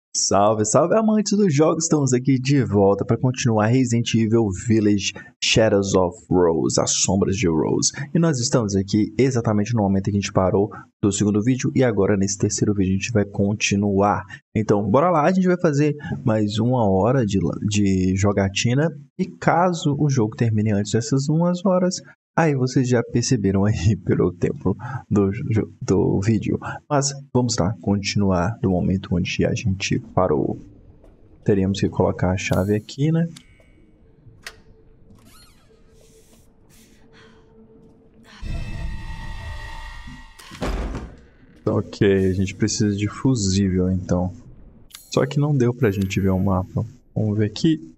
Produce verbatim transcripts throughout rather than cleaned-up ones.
Salve, salve amantes dos jogos, estamos aqui de volta para continuar Resident Evil Village Shadows of Rose, as sombras de Rose. E nós estamos aqui exatamente no momento em que a gente parou do segundo vídeo e agora nesse terceiro vídeo a gente vai continuar. Então bora lá, a gente vai fazer mais uma hora de, de jogatina e caso o jogo termine antes dessas umas horas, aí vocês já perceberam aí pelo tempo do, do vídeo. Mas vamos lá, continuar do momento onde a gente parou. Teríamos que colocar a chave aqui, né? Ok, a gente precisa de fusível então. Só que não deu pra gente ver o mapa. Vamos ver aqui.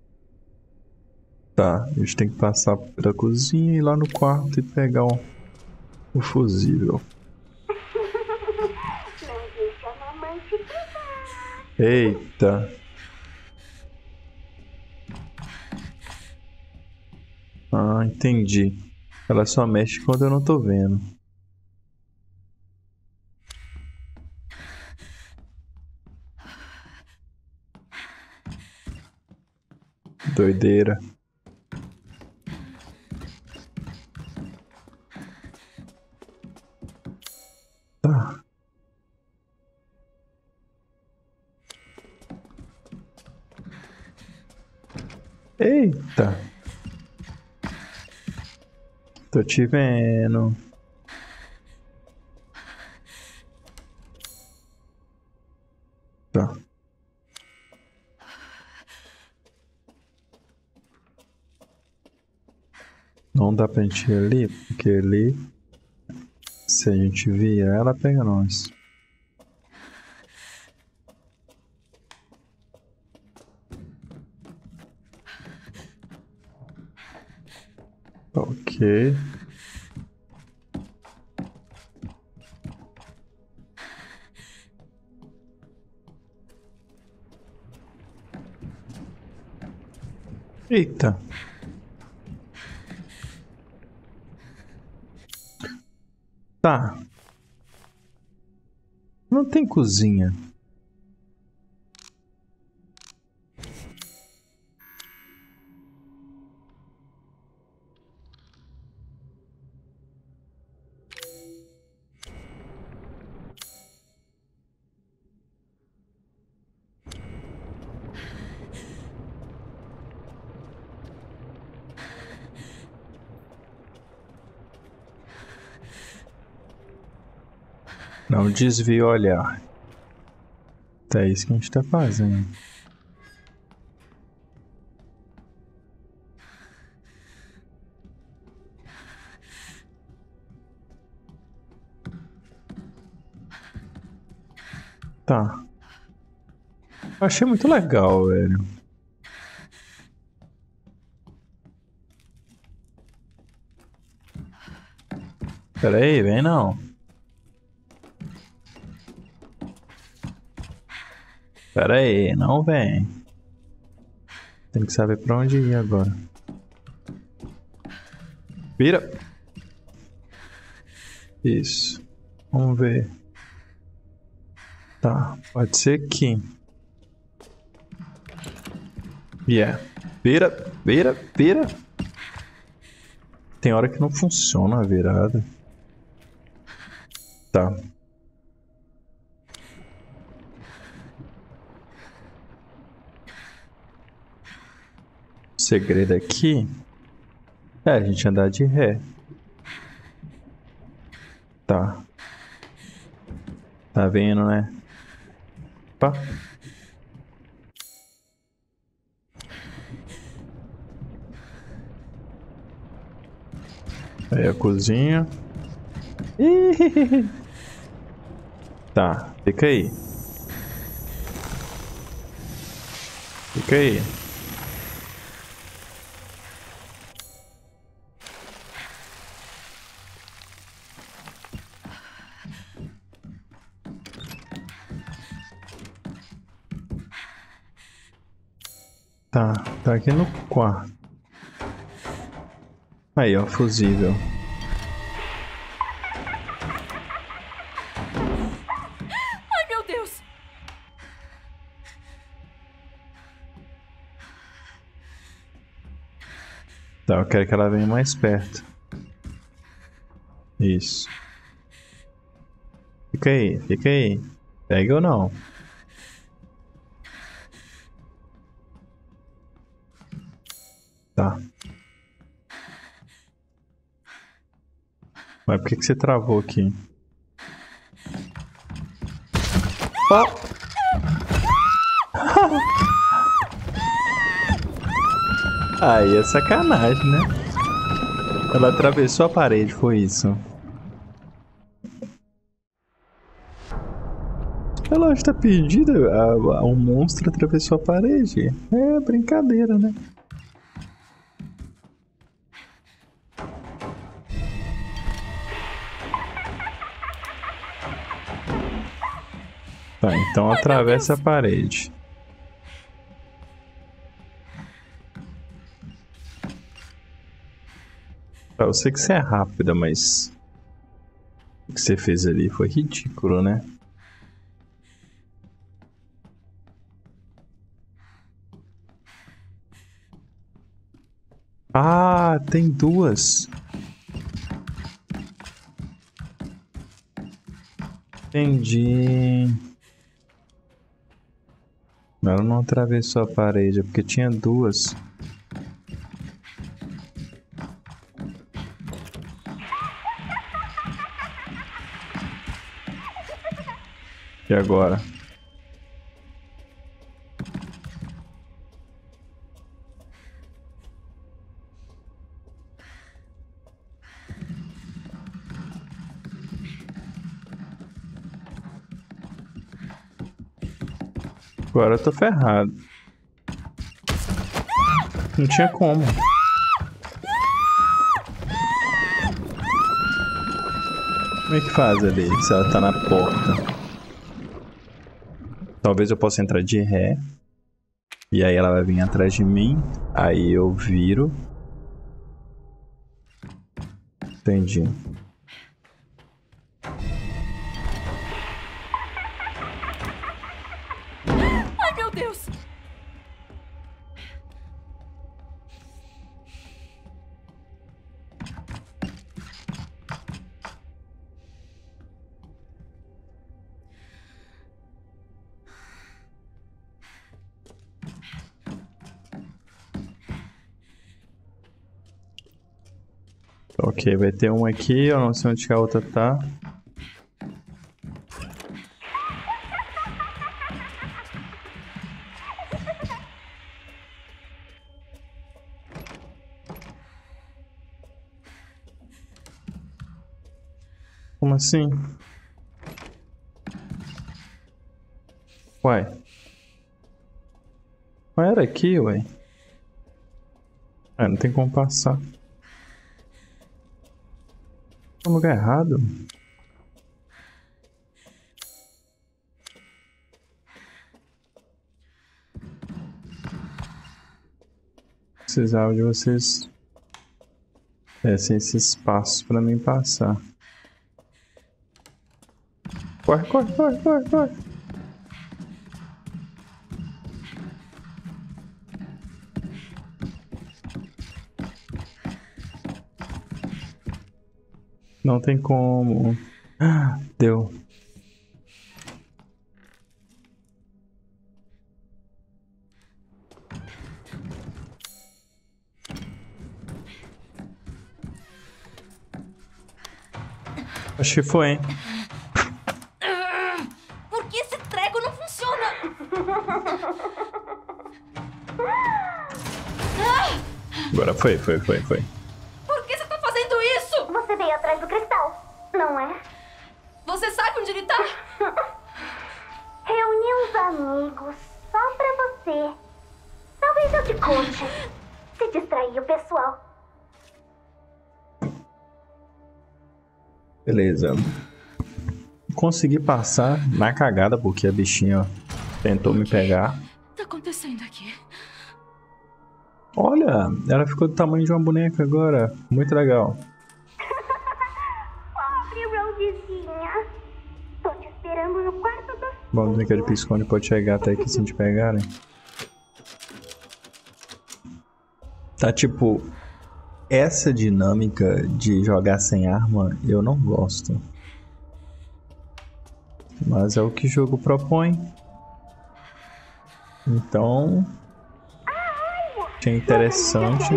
Tá, a gente tem que passar pela cozinha e ir lá no quarto e pegar o, o fusível. Eita. Ah, entendi. Ela só mexe quando eu não tô vendo. Doideira. Tá. Eita. Tô te vendo. Tá. Não dá pra gente ir ali, porque ali, se a gente virar, ela pega nós. Ok. Eita. Tá. Não tem cozinha. Não desvia o olhar. É isso que a gente tá fazendo. Tá. Achei muito legal, velho. Pera aí, vem não. Pera aí, não vem. Tem que saber pra onde ir agora. Vira. Isso. Vamos ver. Tá, pode ser aqui. Yeah. Vira, vira, vira. Tem hora que não funciona a virada. Tá. O segredo aqui é a gente andar de ré. Tá. Tá vendo, né? Opa. Aí a cozinha. Tá, fica aí. Fica aí. Tá, tá aqui no quarto. Aí, ó, fusível. Ai, meu Deus! Então eu quero que ela venha mais perto. Isso. Fica aí, fica aí. Pega ou não? Tá. Mas por que que você travou aqui? Oh! Aí é sacanagem, né? Ela atravessou a parede, foi isso. Ela está perdida. A, a, um monstro atravessou a parede. É brincadeira, né? Tá, então atravessa a parede. Eu sei que você é rápida, mas o que você fez ali foi ridículo, né? Ah, tem duas. Entendi. Ela não atravessou a parede, é porque tinha duas. E agora? Agora eu tô ferrado. Não tinha como. Como é que faz ali se ela tá na porta? Talvez eu possa entrar de ré. E aí ela vai vir atrás de mim. Aí eu viro. Entendi. Ai, meu Deus! Ok, vai ter uma aqui, eu não sei onde que a outra tá. Como assim? Uai. Mas era aqui, uai. Ah, não tem como passar. Tô no lugar errado. Precisava de vocês dessem esses passos pra mim passar. Corre, corre, corre, corre, corre. Não tem como. Ah, deu. Acho que foi, hein? Por que esse trego não funciona? Agora foi, foi, foi, foi. Por que você tá fazendo isso? Você veio atrás do cristal, não é? Você sabe onde ele tá? Reuni uns amigos só pra você. Talvez eu te conte. Se distrair o pessoal. Beleza. Consegui passar na cagada porque a bichinha tentou me pegar. O que tá acontecendo aqui? Olha, ela ficou do tamanho de uma boneca agora. Muito legal. Pobre Rosezinha. Tô te esperando no quarto do... Bom, dizer que de piscone pode chegar até aqui sem te pegarem. Tá tipo essa dinâmica de jogar sem arma eu não gosto. Mas é o que o jogo propõe. Então, achei interessante.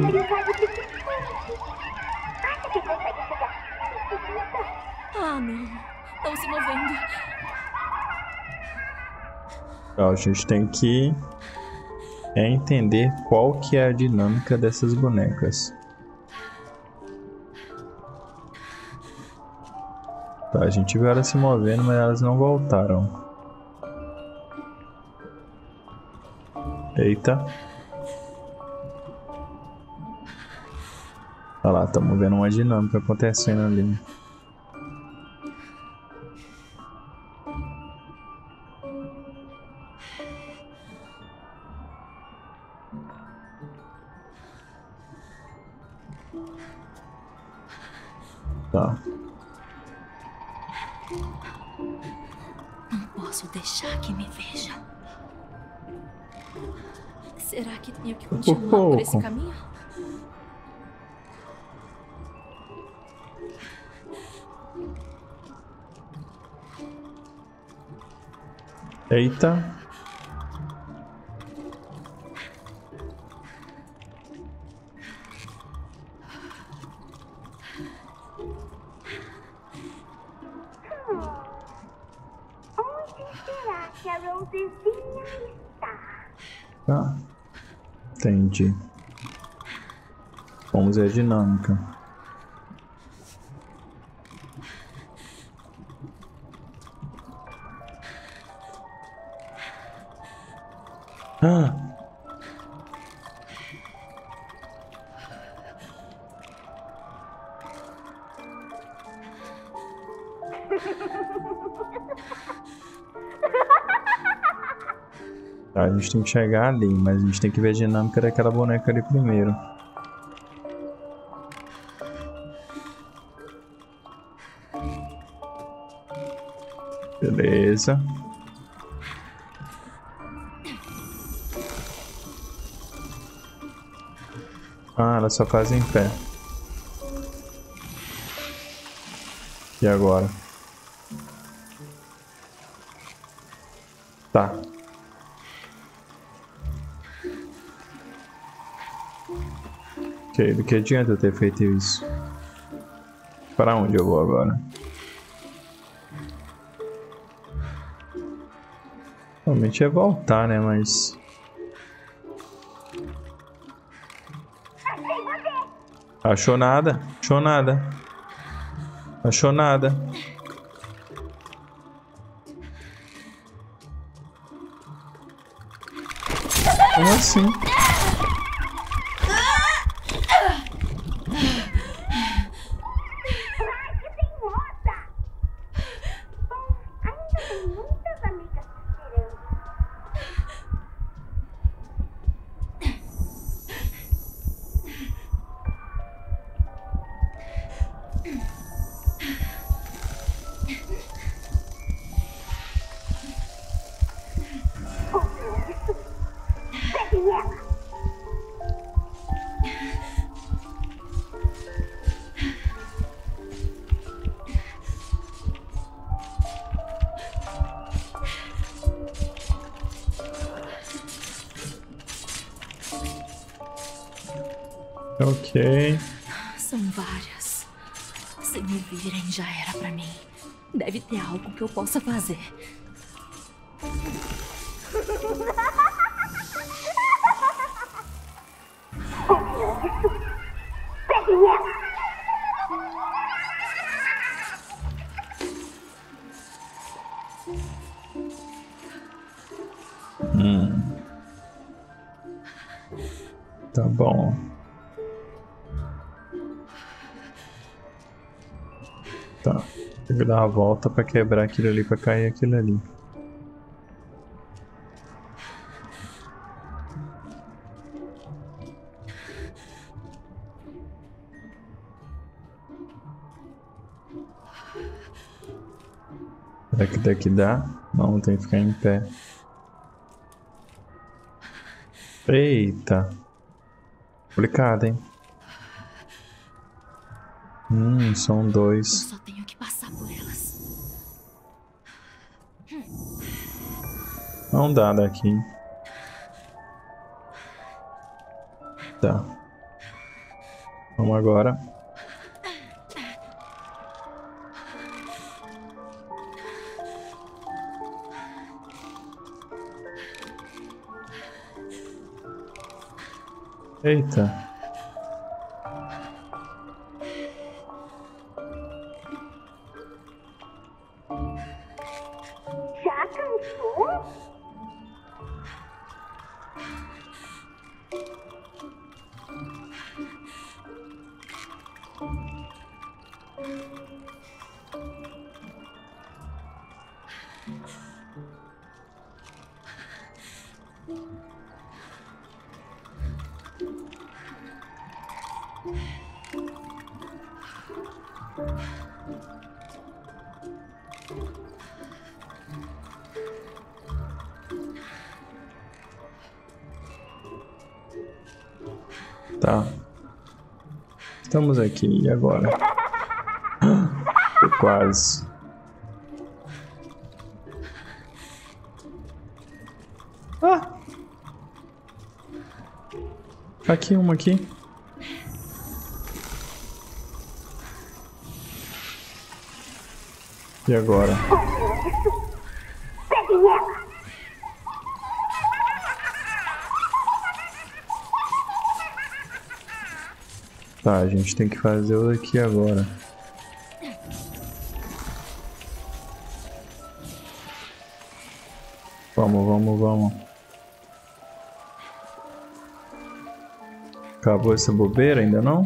Ah, não. Estão se movendo. A gente tem que é entender qual que é a dinâmica dessas bonecas. Tá, a gente viu elas se movendo, mas elas não voltaram. Eita. Olha lá, estamos vendo uma dinâmica acontecendo ali. Tá. Não posso deixar que me veja. Será que tenho que continuar por, por esse caminho? Eita. Tá. Entendi. Vamos ver a dinâmica. Ah! A gente tem que chegar ali, mas a gente tem que ver a dinâmica daquela boneca ali primeiro. Beleza. Ah, ela só faz em pé. E agora? Tá. Ok, do que adianta eu ter feito isso? Para onde eu vou agora? Realmente é voltar, né? Mas... Achou nada? Achou nada? Achou nada? Como assim? Ok. São várias. Se me virem, já era pra mim. Deve ter algo que eu possa fazer. Hum. Tá bom. Tá. Tem que dar uma volta pra quebrar aquilo ali, pra cair aquilo ali. Será que daqui dá? Não, tem que ficar em pé. Eita. Complicado, hein? Hum, são Eu dois. só tenho que passar por elas. Não dá daqui. Tá. Vamos agora. Eita. Já cansou? Tá. Estamos aqui, e agora? Foi quase. Ah! Aqui, uma aqui. E agora? Peguem ela! Tá, a gente tem que fazer o daqui agora. Vamos, vamos, vamos. Acabou essa bobeira? Ainda não?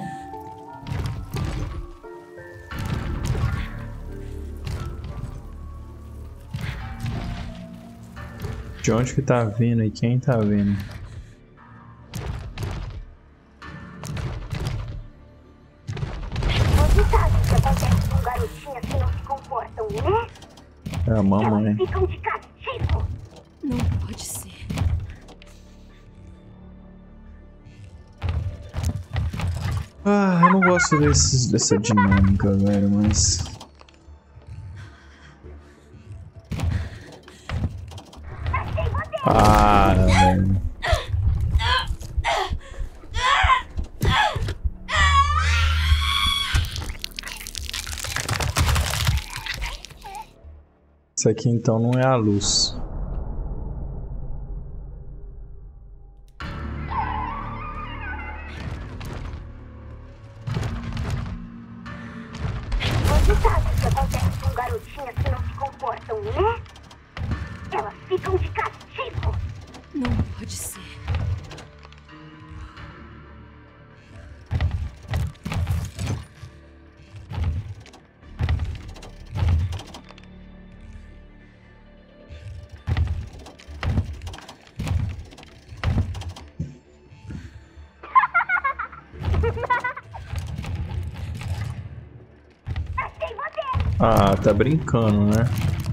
De onde que tá vindo e quem tá vindo? Você sabe o que acontece com garotinhas que não se comportam, né? É a mamãe. Elas ficam de castigo. Não pode ser. Ah, eu não gosto desses, dessa dinâmica, velho, mas... Ah, velho. Isso aqui então não é a luz. Você sabe o que acontece com garotinhas que não se comportam, né? Elas ficam de castigo. Não pode ser. Achei você. Ah, tá brincando, né?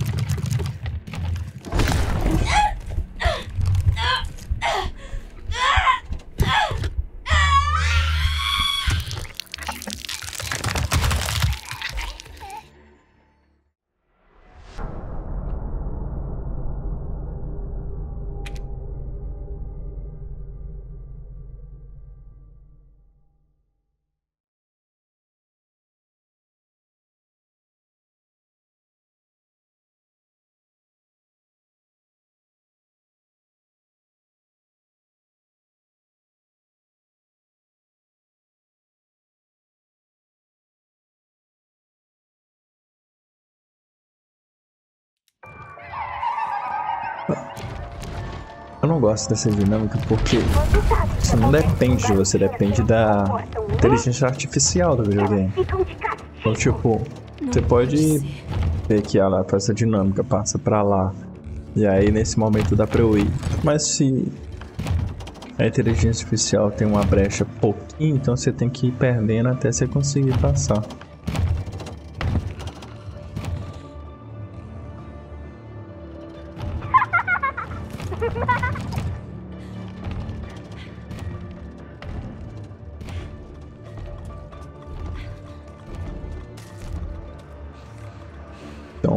Eu não gosto dessa dinâmica porque Você sabe o que isso não acontece depende de com você, garotinhas depende que não da se comportam, né? inteligência artificial do videogame. Elas ficam de castigo. Então, tipo, você pode ver que ela faz essa dinâmica, passa pra lá. E aí, nesse momento, dá pra eu ir. Mas se a inteligência artificial tem uma brecha pouquinho, então você tem que ir perdendo até você conseguir passar.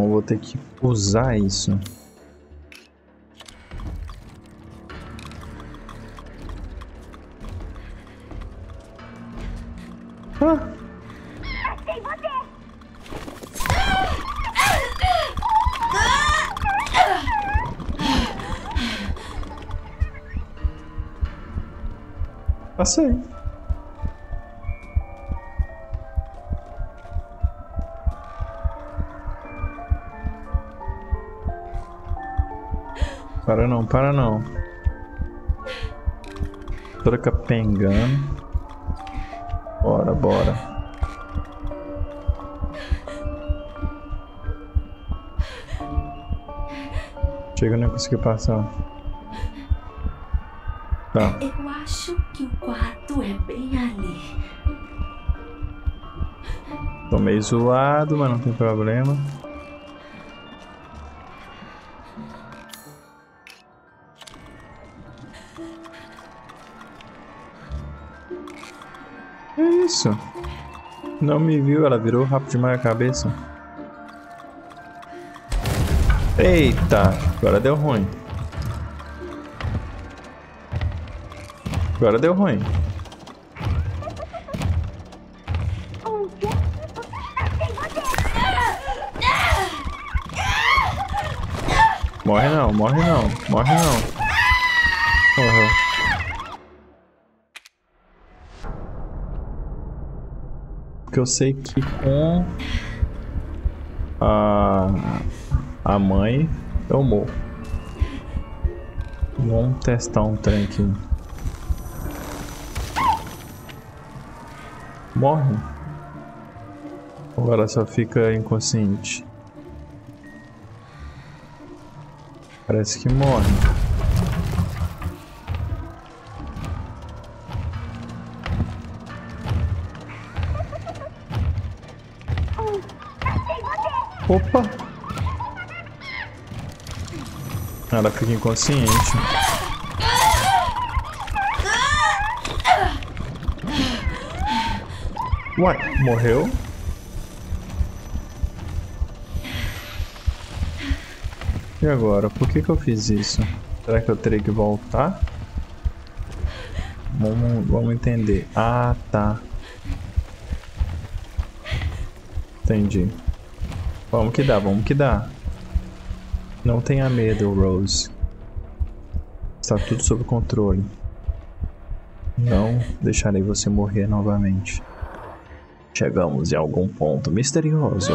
Então eu vou ter que usar isso. Ah. Achei você! Passei. Para não, para não. Troca pengando. Bora, bora. Chega, nem consegui passar. Tá. Eu acho que o quarto é bem ali. Tô meio zoado, mas não tem problema. Que isso? Não me viu, ela virou rápido demais a cabeça. Eita, agora deu ruim. Agora deu ruim. Morre não, morre não, morre não. Morreu. Porque eu sei que com a, a mãe eu morro. Vamos testar um trem aqui. Morre. Agora só fica inconsciente. Parece que morre. Opa! Ela fica inconsciente. Uai, morreu? E agora? Por que que eu fiz isso? Será que eu terei que voltar? Vamos, vamos entender. Ah, tá. Entendi. Vamos que dá, vamos que dá. Não tenha medo, Rose. Está tudo sob controle. Não deixarei você morrer novamente. Chegamos em algum ponto misterioso.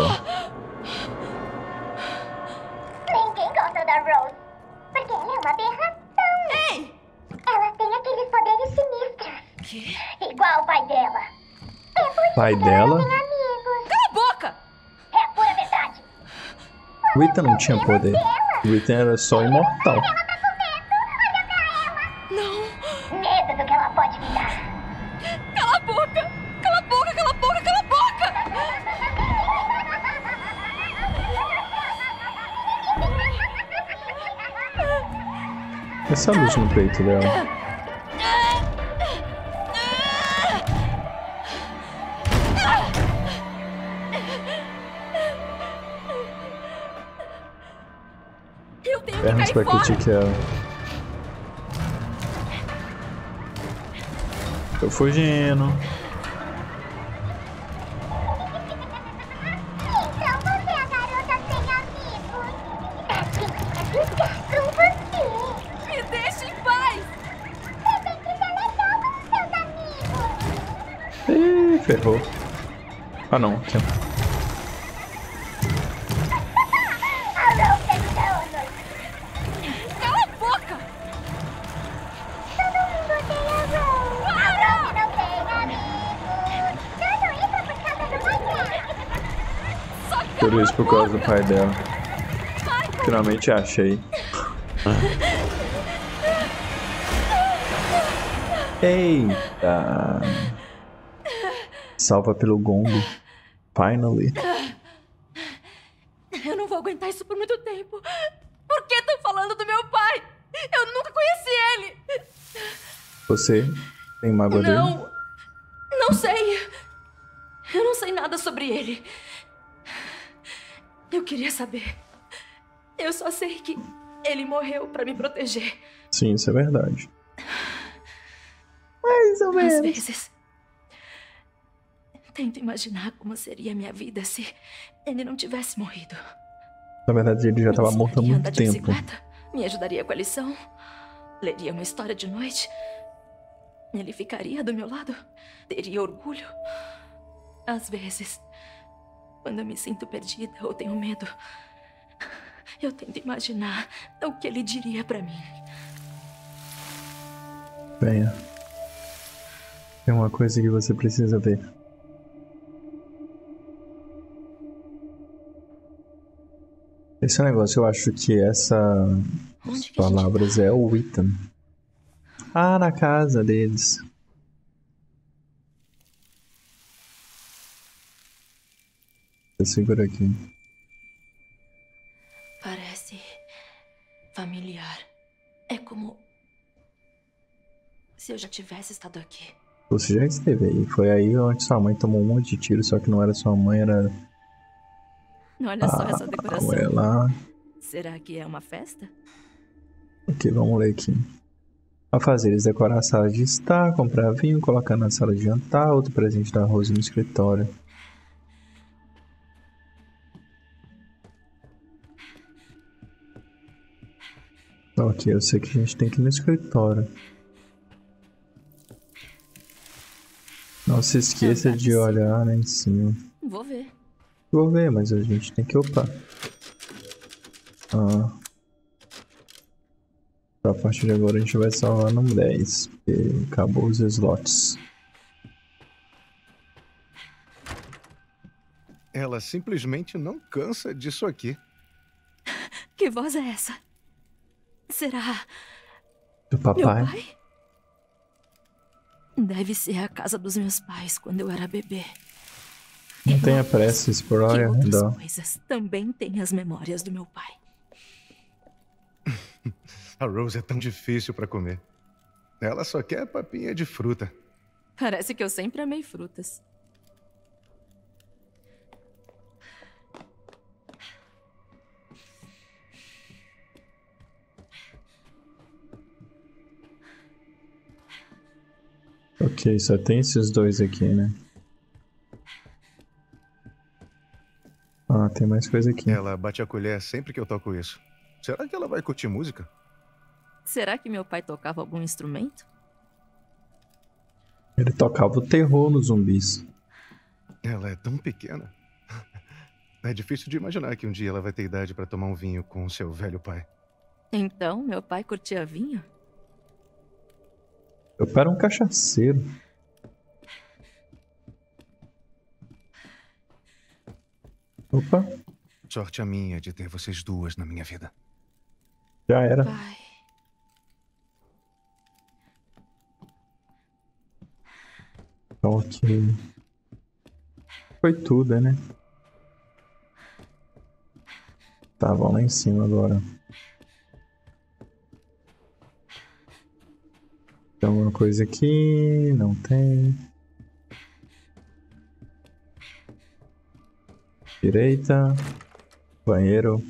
Ninguém gosta da Rose, porque ela é uma aberração. Ei! Ela tem aqueles poderes sinistros. Que? Igual o pai dela. É por isso Pai que dela? ela tem amigos. Cala a boca! É a pura verdade. Rita não tinha poder. Rita era só imortal. Ela tá com medo. Olha pra ela. Não! Medo do que ela pode me dar. Cala a boca! Cala a boca, cala a boca, cala a boca! Essa luz no peito dela. Eu tenho que Pernas pra cair fora! criticar ela. Tô fugindo. Então você é a garota sem amigos. Assim vai ficar com você. Me deixa em paz! Você tem que ser legal com seus amigos. Ih, ferrou. Ah não, aqui. Alô, McDonald's. Cala a boca! Todo mundo tem a Rose. A Rose não tem amigos. Tudo isso é por causa do pai dela. Só cala Tudo isso por causa do pai dela. Michael! Finalmente achei. Eita. Salva pelo gongo. Finally. Eu não vou aguentar isso por muito tempo. Por que estão falando do meu pai? Eu nunca conheci ele! Você tem mágoa dele? Não! Não sei! Eu não sei nada sobre ele. Eu queria saber. Eu só sei que ele morreu pra me proteger. Sim, isso é verdade. Mais ou menos. Às vezes, tento imaginar como seria a minha vida se ele não tivesse morrido. Na verdade, ele já Me estava morto há ensinaria a muito andar de tempo. bicicleta, me ajudaria com a lição, leria uma história de noite. Ele ficaria do meu lado, teria orgulho. Às vezes, quando eu me sinto perdida ou tenho medo, eu tento imaginar o que ele diria pra mim. Venha. Tem uma coisa que você precisa ver. Esse negócio, eu acho que essa Onde que palavras a gente tá? é o Ethan. Ah, na casa deles. Você segura aqui. Parece familiar. É como se eu já tivesse estado aqui. Você já esteve aí. Foi aí onde sua mãe tomou um monte de tiro, só que não era sua mãe, era Olha só essa a decoração. mulher lá. Será que é uma festa? Ok, vamos ler aqui. Afazeres, decorar a sala de estar, comprar vinho, colocar na sala de jantar, outro presente da Rose no escritório. Ok, eu sei que a gente tem que ir no escritório. Não se esqueça de olhar lá em cima. Vou ver. Vou ver, mas a gente tem que upar. Ah. A partir de agora a gente vai salvar no dez, porque acabou os slots. Ela simplesmente não cansa disso aqui. Que voz é essa? Será Do papai? meu pai? Deve ser a casa dos meus pais quando eu era bebê. Não tenha pressa, Que explore ao outras redor. coisas também têm as memórias do meu pai. A Rose é tão difícil pra comer. Ela só quer papinha de fruta. Parece que eu sempre amei frutas. Ok, só tem esses dois aqui, né? Ah, tem mais coisa aqui. Ela bate a colher sempre que eu toco isso. Será que ela vai curtir música? Será que meu pai tocava algum instrumento? Ele tocava o terror nos zumbis. Ela é tão pequena. É difícil de imaginar que um dia ela vai ter idade pra tomar um vinho com o seu velho pai. Então, meu pai curtia vinho? Eu era um cachaceiro. Opa, Sorte a minha de ter vocês duas na minha vida. já era. Pai. Ok. Foi tudo, né? Tá, vamos lá em cima agora. Tem alguma coisa aqui? Não tem. Direita. Banheiro.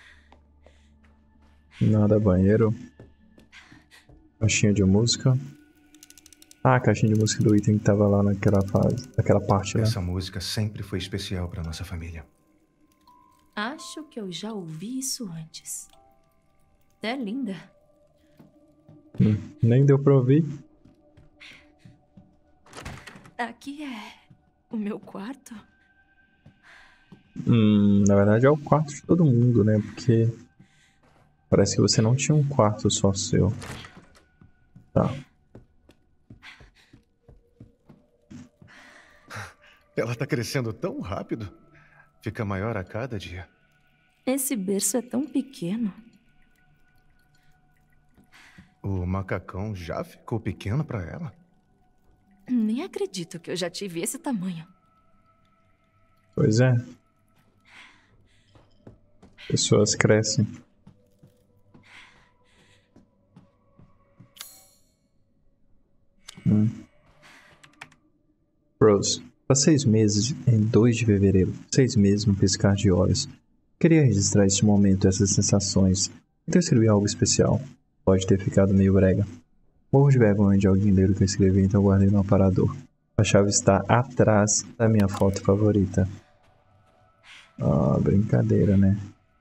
Nada, banheiro. Caixinha de música. Ah, a caixinha de música do item que tava lá naquela fase, naquela parte, né? Essa música sempre foi especial pra nossa família. Acho que eu já ouvi isso antes. É linda. Hum, nem deu pra ouvir. Aqui é o meu quarto? Hum, na verdade é o quarto de todo mundo, né? Porque parece que você não tinha um quarto só seu. Tá. Ela tá crescendo tão rápido. Fica maior a cada dia. Esse berço é tão pequeno. O macacão já ficou pequeno pra ela? Nem acredito que eu já tive esse tamanho. Pois é. Pessoas crescem. Hum. Rose, há seis meses em dois de fevereiro, seis meses no piscar de olhos. Queria registrar este momento, essas sensações. Então escrevi algo especial. Pode ter ficado meio brega. Morro de vergonha de alguém ler o que eu escrevi, então guardei no aparador. A chave está atrás da minha foto favorita. Ah, brincadeira, né?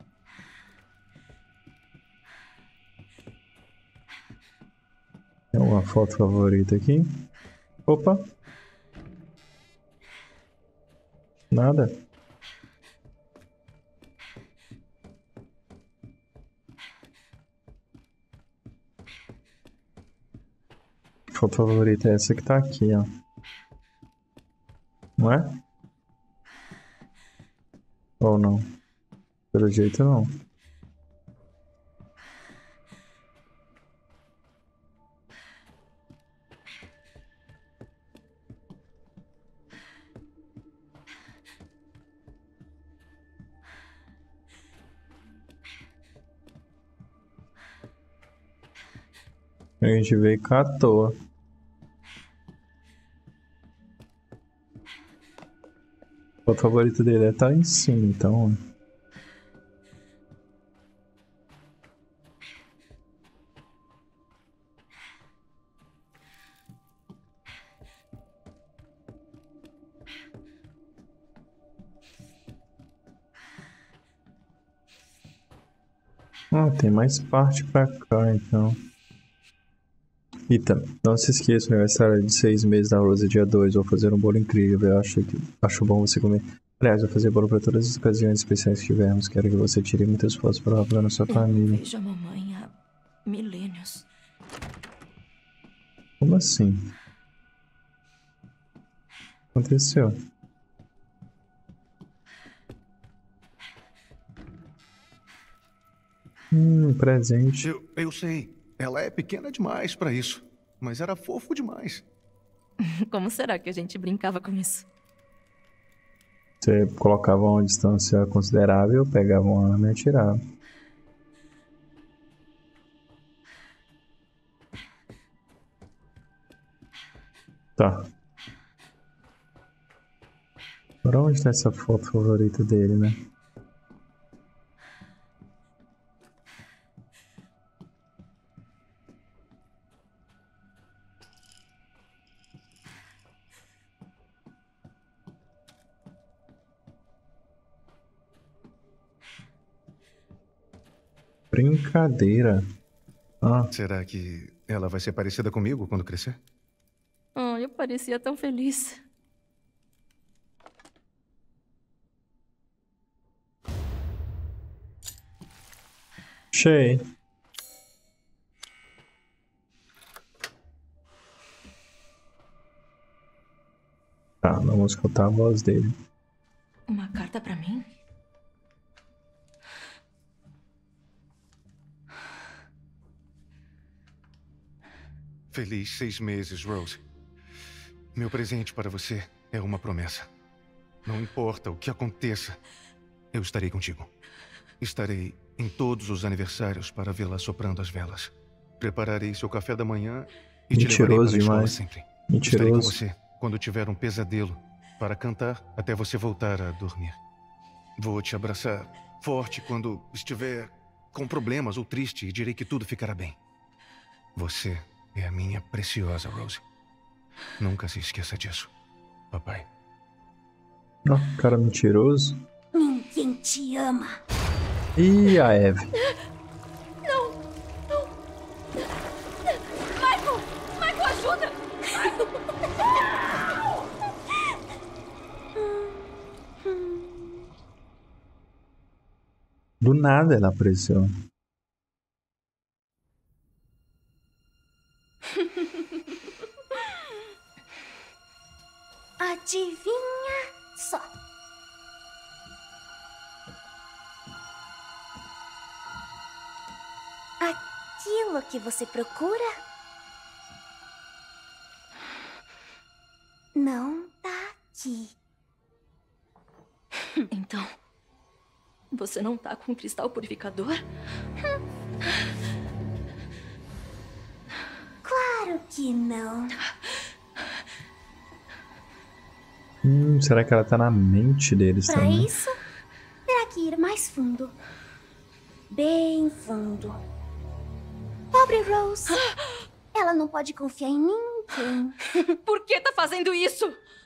Tem uma foto favorita aqui. Opa! Nada. Foto favorita é essa que tá aqui, ó. Não é? Ou não? Pelo jeito não. A gente veio cá à toa. O favorito dele é estar em cima, então. Ah, tem mais parte pra cá, então. Eita, não se esqueça, o aniversário de seis meses da Rose é dia dois. Vou fazer um bolo incrível, eu acho, que, acho bom você comer. Aliás, vou fazer bolo para todas as ocasiões especiais que tivermos. Quero que você tire muitas fotos para na sua família. Vejo a mamãe há milênios. Como assim? O que aconteceu? Hum, presente. Eu, eu sei. Ela é pequena demais pra isso. Mas era fofo demais. Como será que a gente brincava com isso? Você colocava uma distância considerável, pegava uma arma e atirava. Tá. Pra onde tá essa foto favorita dele, né? Brincadeira. Ah. Será que ela vai ser parecida comigo quando crescer? Oh, eu parecia tão feliz. Achei. Tá, vamos escutar a voz dele. Uma carta pra mim? Feliz seis meses, Rose. Meu presente para você é uma promessa. Não importa o que aconteça, eu estarei contigo. Estarei em todos os aniversários para vê-la soprando as velas. Prepararei seu café da manhã e te levarei para a escola sempre. Mentiroso. Estarei com você quando tiver um pesadelo para cantar até você voltar a dormir. Vou te abraçar forte quando estiver com problemas ou triste e direi que tudo ficará bem. Você é a minha preciosa Rose. Nunca se esqueça disso, papai. Oh, cara mentiroso. Ninguém te ama. Ih, a Eve. Não, não. Michael! Michael, ajuda! Do nada ela apareceu. Adivinha só. Aquilo que você procura não tá aqui. Então, você não tá com um cristal purificador? Claro que não. Hum, será que ela tá na mente deles Pra também? isso, terá que ir mais fundo. Bem fundo. Pobre Rose. Ela não pode confiar em ninguém. Por que tá fazendo isso?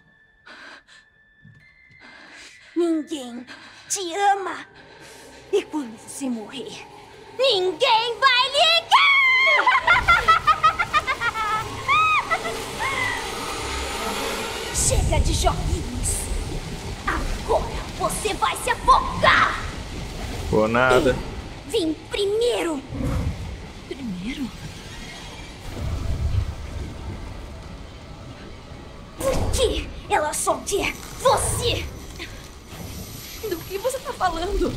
Ninguém te ama. E quando você morrer, ninguém vai ligar! Chega de joguinhos. Agora você vai se afogar. Por nada. Eu vim primeiro. Primeiro? Por que ela só quer você? Do que você tá falando?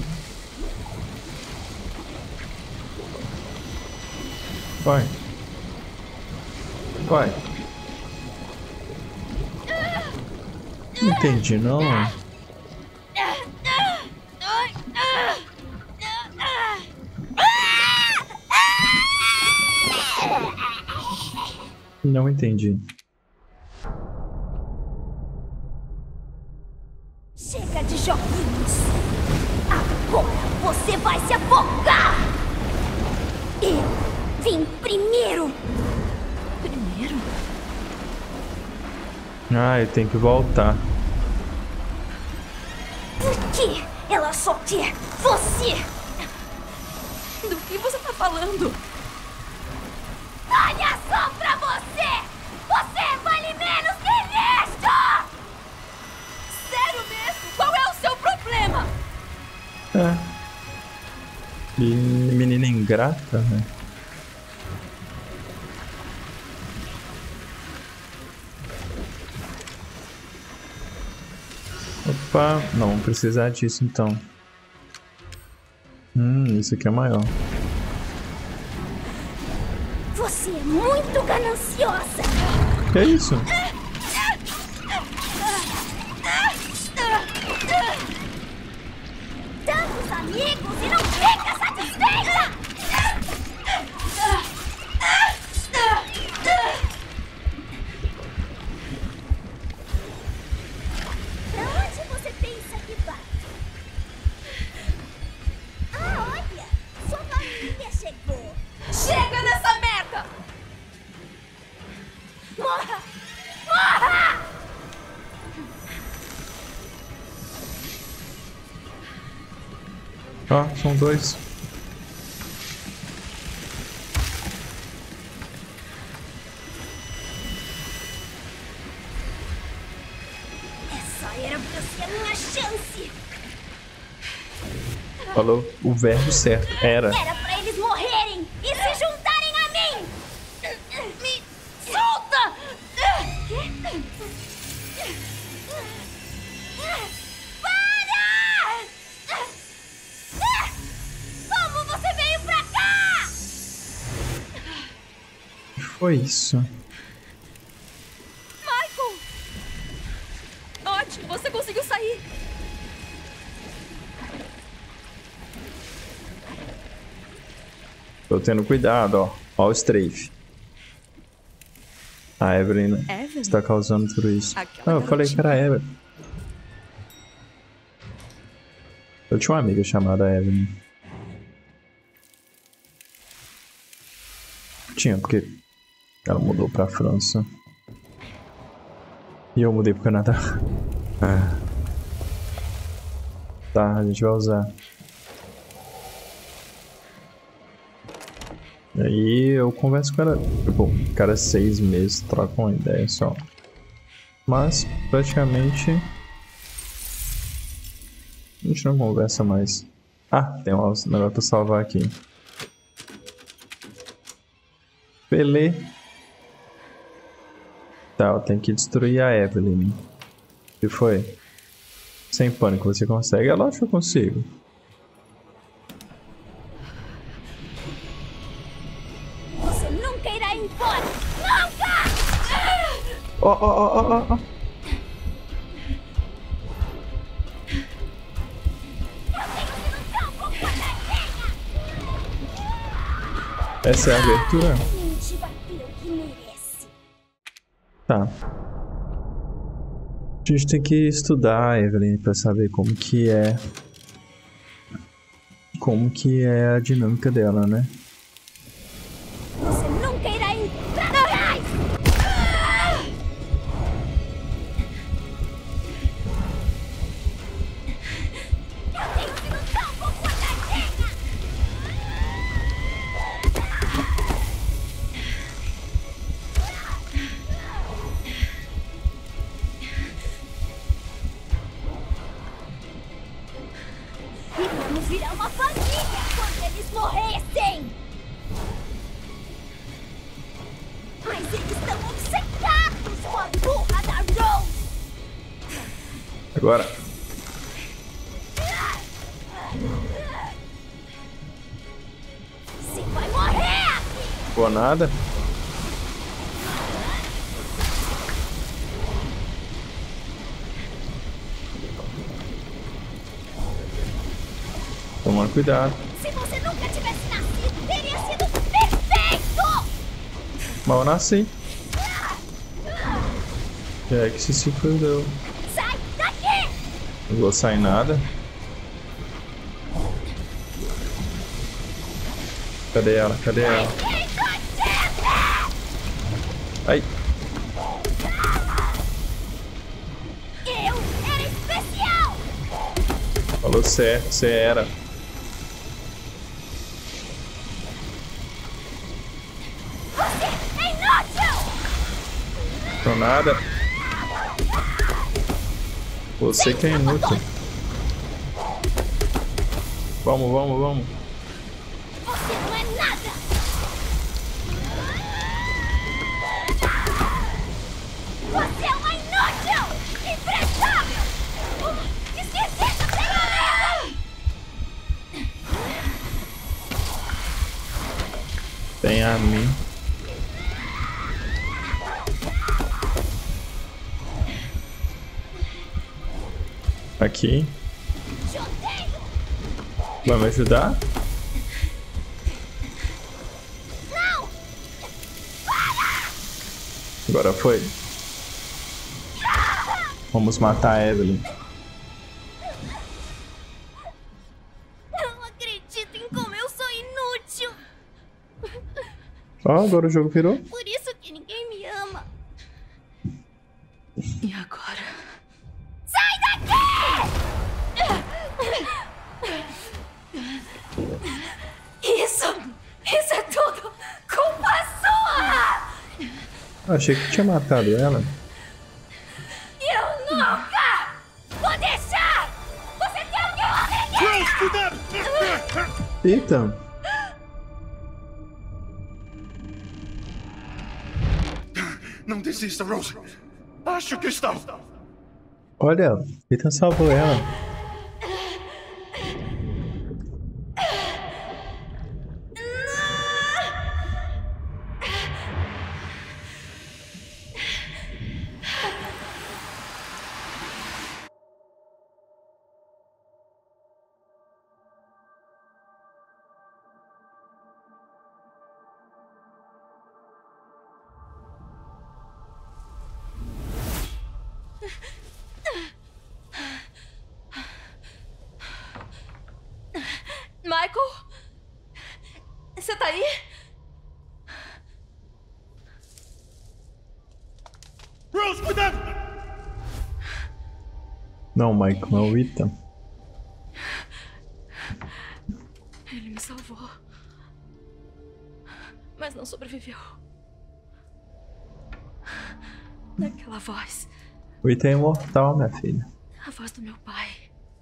Vai. Vai. Não entendi, não. Não entendi. Chega de joguinhos. Agora você vai se afogar. Eu vim primeiro. Primeiro? Ah, eu tenho que voltar. Por que ela só quer você? Do que você tá falando? Olha só pra você! Você vale menos que lixo! Sério mesmo? Qual é o seu problema? É. E menina ingrata, né? Opa, não, vou precisar disso então. Hum, isso aqui é maior. Você é muito gananciosa! Que é isso? Tantos amigos e não fica satisfeita! Pra onde você pensa que vai? Ah, olha! Sua família chegou! Chega dessa merda! Morra! Morra! Ó, são dois. Essa era pra ser a minha chance! Falou o verbo certo. Era. Era pra eles morrerem e se juntarem a mim! Me solta! Para! Como você veio pra cá? O que foi isso? Michael! Ótimo, você conseguiu sair. Tô tendo cuidado, ó. Ó o strafe. A Evelyn Evelyn? está causando tudo isso. Aquela Ah, eu falei que era a Evelyn. Eu tinha uma amiga chamada Evelyn. Tinha, porque ela mudou pra França. E eu mudei pro Canadá. Ah. Tá, a gente vai usar. E aí eu converso com ela, tipo, cada seis meses troca uma ideia só. Mas, praticamente, a gente não conversa mais. Ah, tem um negócio pra salvar aqui. Pelé. Tá, eu tenho que destruir a Evelyn. O que foi? Sem pânico, você consegue? É lógico que eu consigo. Você nunca irá embora! Nunca! Ó, ó, ó, ó, ó. Essa é a abertura? A gente vai ter o que merece. Tá. A gente tem que estudar a Evelyn pra saber como que é como que é a dinâmica dela, né? Você nunca irá entrar no Rise! Eu tenho sido tão comportadinha! E vamos virar uma família quando eles morressem! Mas eles estão obcecados com a burra da Rose! Agora. Você vai morrer aqui! Boa nada. Toma cuidado. Se você nunca tivesse nascido, teria sido perfeito! Mas eu nasci. E é que você se fudeu. Sai daqui! Não vou sair nada. Cadê ela? Cadê ela? Ai. Eu era especial! Falou certo, você era. Você é inútil! Não nada. Você que é inútil. Vamos, vamos, vamos. Você não é nada! Você é uma inútil! Imprestável! Esquisito sem orelha! Tem a mim. Aqui. Vai me ajudar? Não! Agora foi. Vamos matar a Evelyn. Não acredito em como eu sou inútil! Ó, oh, agora o jogo virou. Por isso que ninguém me ama! E agora? Sai daqui! Isso! Isso é tudo culpa sua! Achei que tinha matado ela. Eu nunca vou deixar você ter o que eu odeio! Eita. Não desista, Rose. Acho que está. Olha, Ethan salvou ela. Michael? Você tá aí? Rose, cuidado! Não, Michael, é o Ethan. Ele me salvou. Mas não sobreviveu. Daquela voz. O Ethan é imortal, minha filha. A voz do meu pai.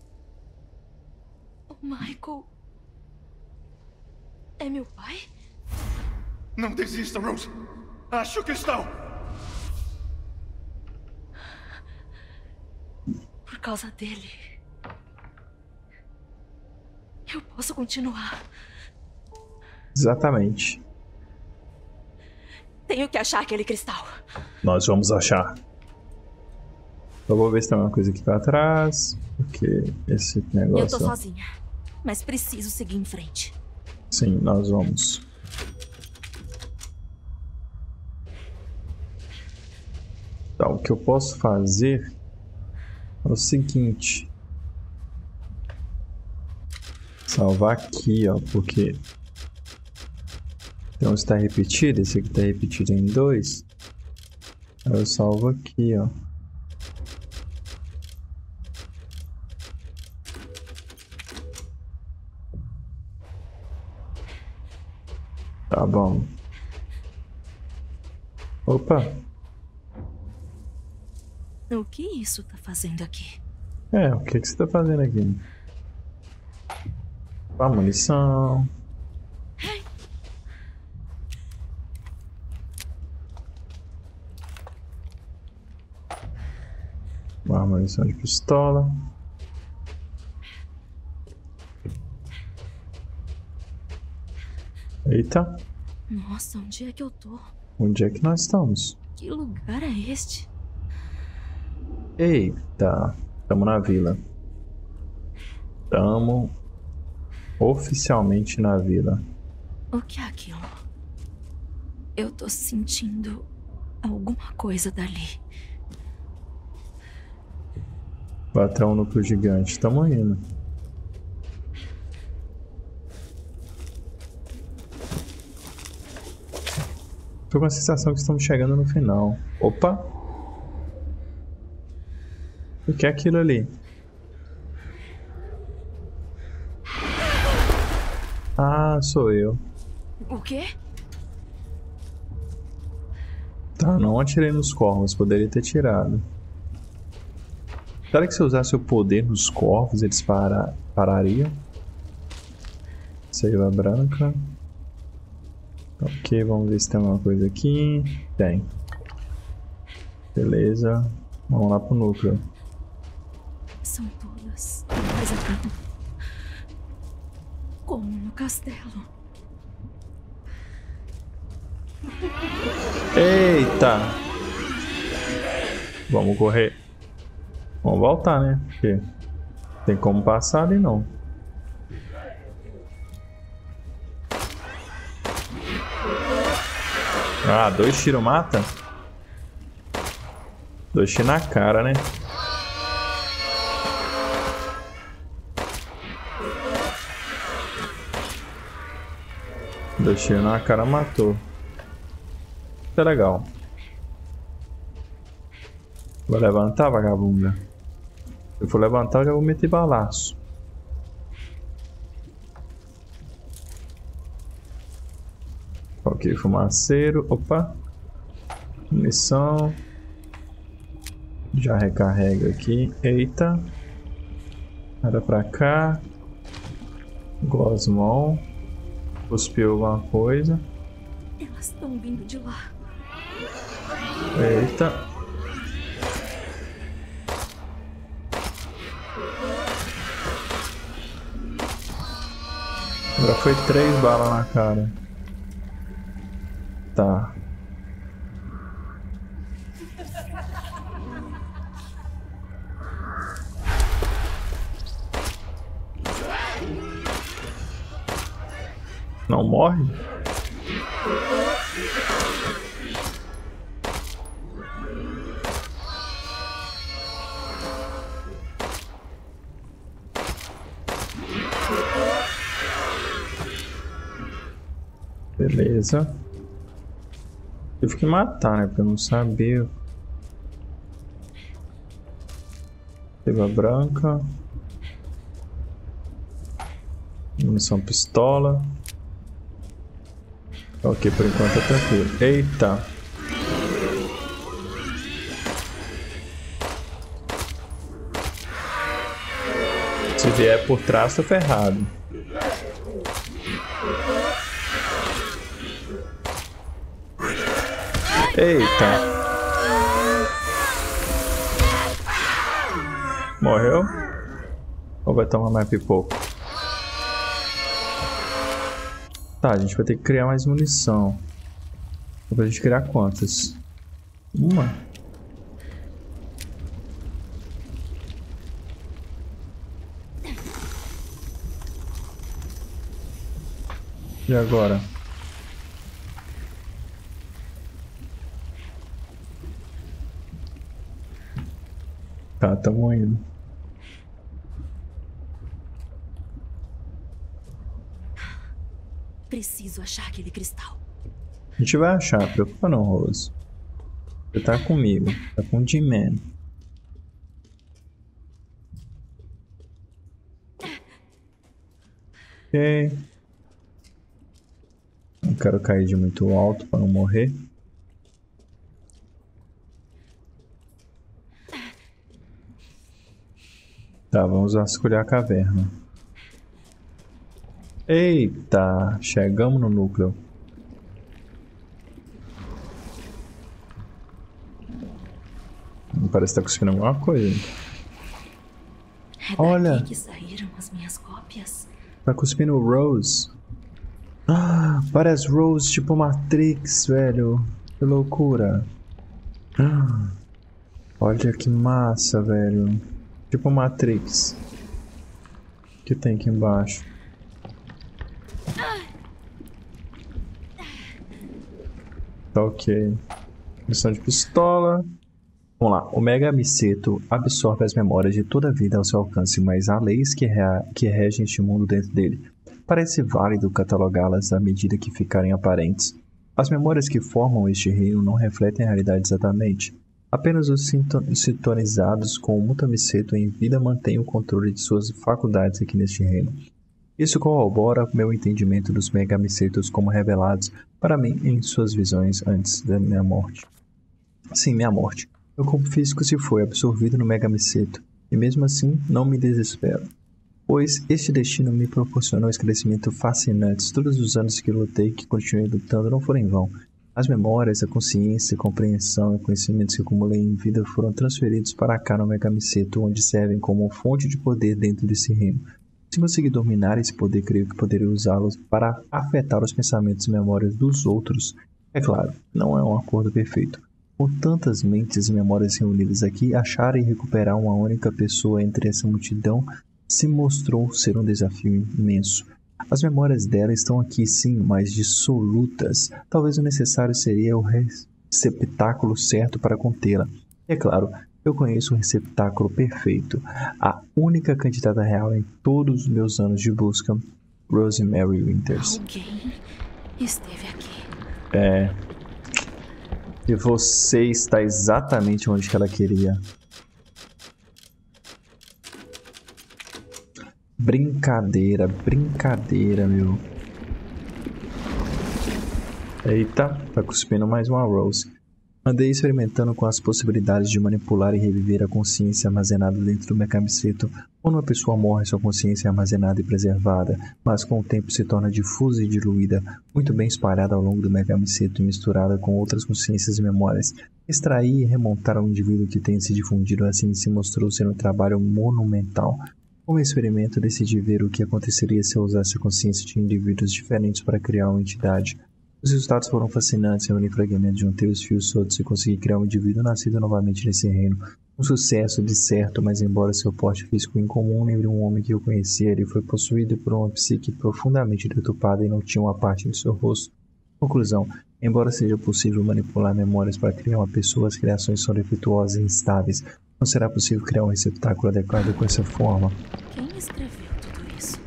O Michael... é meu pai? Não desista, Rose. Acho que está. Por causa dele, eu posso continuar. Exatamente. Tenho que achar aquele cristal. Nós vamos achar. Eu vou ver se tem uma coisa aqui pra trás. Porque esse negócio... Eu tô sozinha, mas preciso seguir em frente. Sim, nós vamos. Tá, o que eu posso fazer é o seguinte. salvar aqui, ó, porque então está repetido, esse aqui está repetido em dois. Aí eu salvo aqui, ó. Tá bom. Opa. O que isso tá fazendo aqui? É, o que que você tá fazendo aqui? A munição. Uma munição de pistola. Eita. Nossa, onde é que eu tô? Onde é que nós estamos? Que lugar é este? Eita. Tamo na vila. Tamo oficialmente na vila. O que é aquilo? Eu tô sentindo alguma coisa dali. Patrão núcleo gigante. Tamo indo. Tô com a sensação que estamos chegando no final. Opa! O que é aquilo ali? Ah, sou eu. O quê? Tá, não atirei nos corvos, poderia ter tirado. Será que se eu usasse o poder nos corvos, eles para... parariam? Seiva branca. Ok, vamos ver se tem alguma coisa aqui. Tem. Beleza. Vamos lá pro núcleo. São todas iguais a mim. Como no castelo. Eita! Vamos correr. Vamos voltar, né? Porque tem como passar ali não. Ah, dois tiros mata? Dois tiros na cara, né? Dois tiros na cara matou. Isso é legal. Vou levantar, vagabunda. Se eu for levantar, eu já vou meter balaço. Ok, fumaceiro. Opa. Munição. Já recarrega aqui. Eita. Nada pra cá. Gosmon. Cuspiu alguma coisa. Elas estão vindo de lá. Eita. Agora foi três balas na cara. Tá. Não morre? Beleza. Tive que matar, né? Porque eu não sabia. Seiva branca. Munição pistola. Ok, por enquanto é tranquilo. Eita! Se vier por trás, tô ferrado. Eita! Morreu? Ou vai tomar mais pipoco? Tá, a gente vai ter que criar mais munição. Pra gente criar quantas? Uma? E agora? Tá, tamo indo. Preciso achar aquele cristal. A gente vai achar, preocupa não, Rose. Você tá comigo, tá com o G-Man. Ok. Não quero cair de muito alto para não morrer. Tá, vamos vasculhar a caverna. Eita, chegamos no núcleo. Parece que tá conseguindo alguma coisa. É Olha. daqui que saíram as minhas cópias. Tá cuspindo Rose. Ah, parece Rose tipo Matrix, velho. Que loucura. Ah, olha que massa, velho. Tipo Matrix. O que tem aqui embaixo? Tá ok. Missão de pistola. Vamos lá. O Mega Miseto absorve as memórias de toda a vida ao seu alcance, mas há leis que, rea que regem este mundo dentro dele. Parece válido catalogá-las à medida que ficarem aparentes. As memórias que formam este reino não refletem a realidade exatamente. Apenas os sintonizados com o Mutamiseto em vida mantêm o controle de suas faculdades aqui neste reino. Isso corrobora meu entendimento dos Megamisetos como revelados para mim em suas visões antes da minha morte. Sim, minha morte. Meu corpo físico se foi absorvido no Megamiseto, e mesmo assim não me desespero. Pois este destino me proporcionou esclarecimentos fascinantes. Todos os anos que lutei e que continuei lutando não foram em vão. As memórias, a consciência, a compreensão e conhecimentos que acumulei em vida foram transferidos para cá no Megamiseto, onde servem como fonte de poder dentro desse reino. Se conseguir dominar esse poder, creio que poderia usá-los para afetar os pensamentos e memórias dos outros. É claro, não é um acordo perfeito. Com tantas mentes e memórias reunidas aqui, achar e recuperar uma única pessoa entre essa multidão se mostrou ser um desafio imenso. As memórias dela estão aqui sim, mas dissolutas. Talvez o necessário seria o receptáculo certo para contê-la. E é claro, eu conheço o receptáculo perfeito. A única candidata real em todos os meus anos de busca, Rosemary Winters. Alguém esteve aqui. É. E você está exatamente onde que ela queria. Brincadeira, brincadeira, meu. Eita, tá cuspindo mais uma Rose. Andei experimentando com as possibilidades de manipular e reviver a consciência armazenada dentro do Megamiseto. Quando uma pessoa morre, sua consciência é armazenada e preservada, mas com o tempo se torna difusa e diluída, muito bem espalhada ao longo do Megamiseto e misturada com outras consciências e memórias. Extrair e remontar ao indivíduo que tenha se difundido assim se mostrou ser um trabalho monumental. Como experimento, decidi ver o que aconteceria se eu usasse a consciência de indivíduos diferentes para criar uma entidade. Os resultados foram fascinantes. Reuni fragmentos, juntei os fios soltos e consegui criar um indivíduo nascido novamente nesse reino. Um sucesso, de certo, mas embora seu porte físico incomum lembre um homem que eu conhecia, ele foi possuído por uma psique profundamente deturpada e não tinha uma parte de seu rosto. Conclusão. Embora seja possível manipular memórias para criar uma pessoa, as criações são defeituosas e instáveis. Não será possível criar um receptáculo adequado com essa forma. Quem escreveu tudo isso?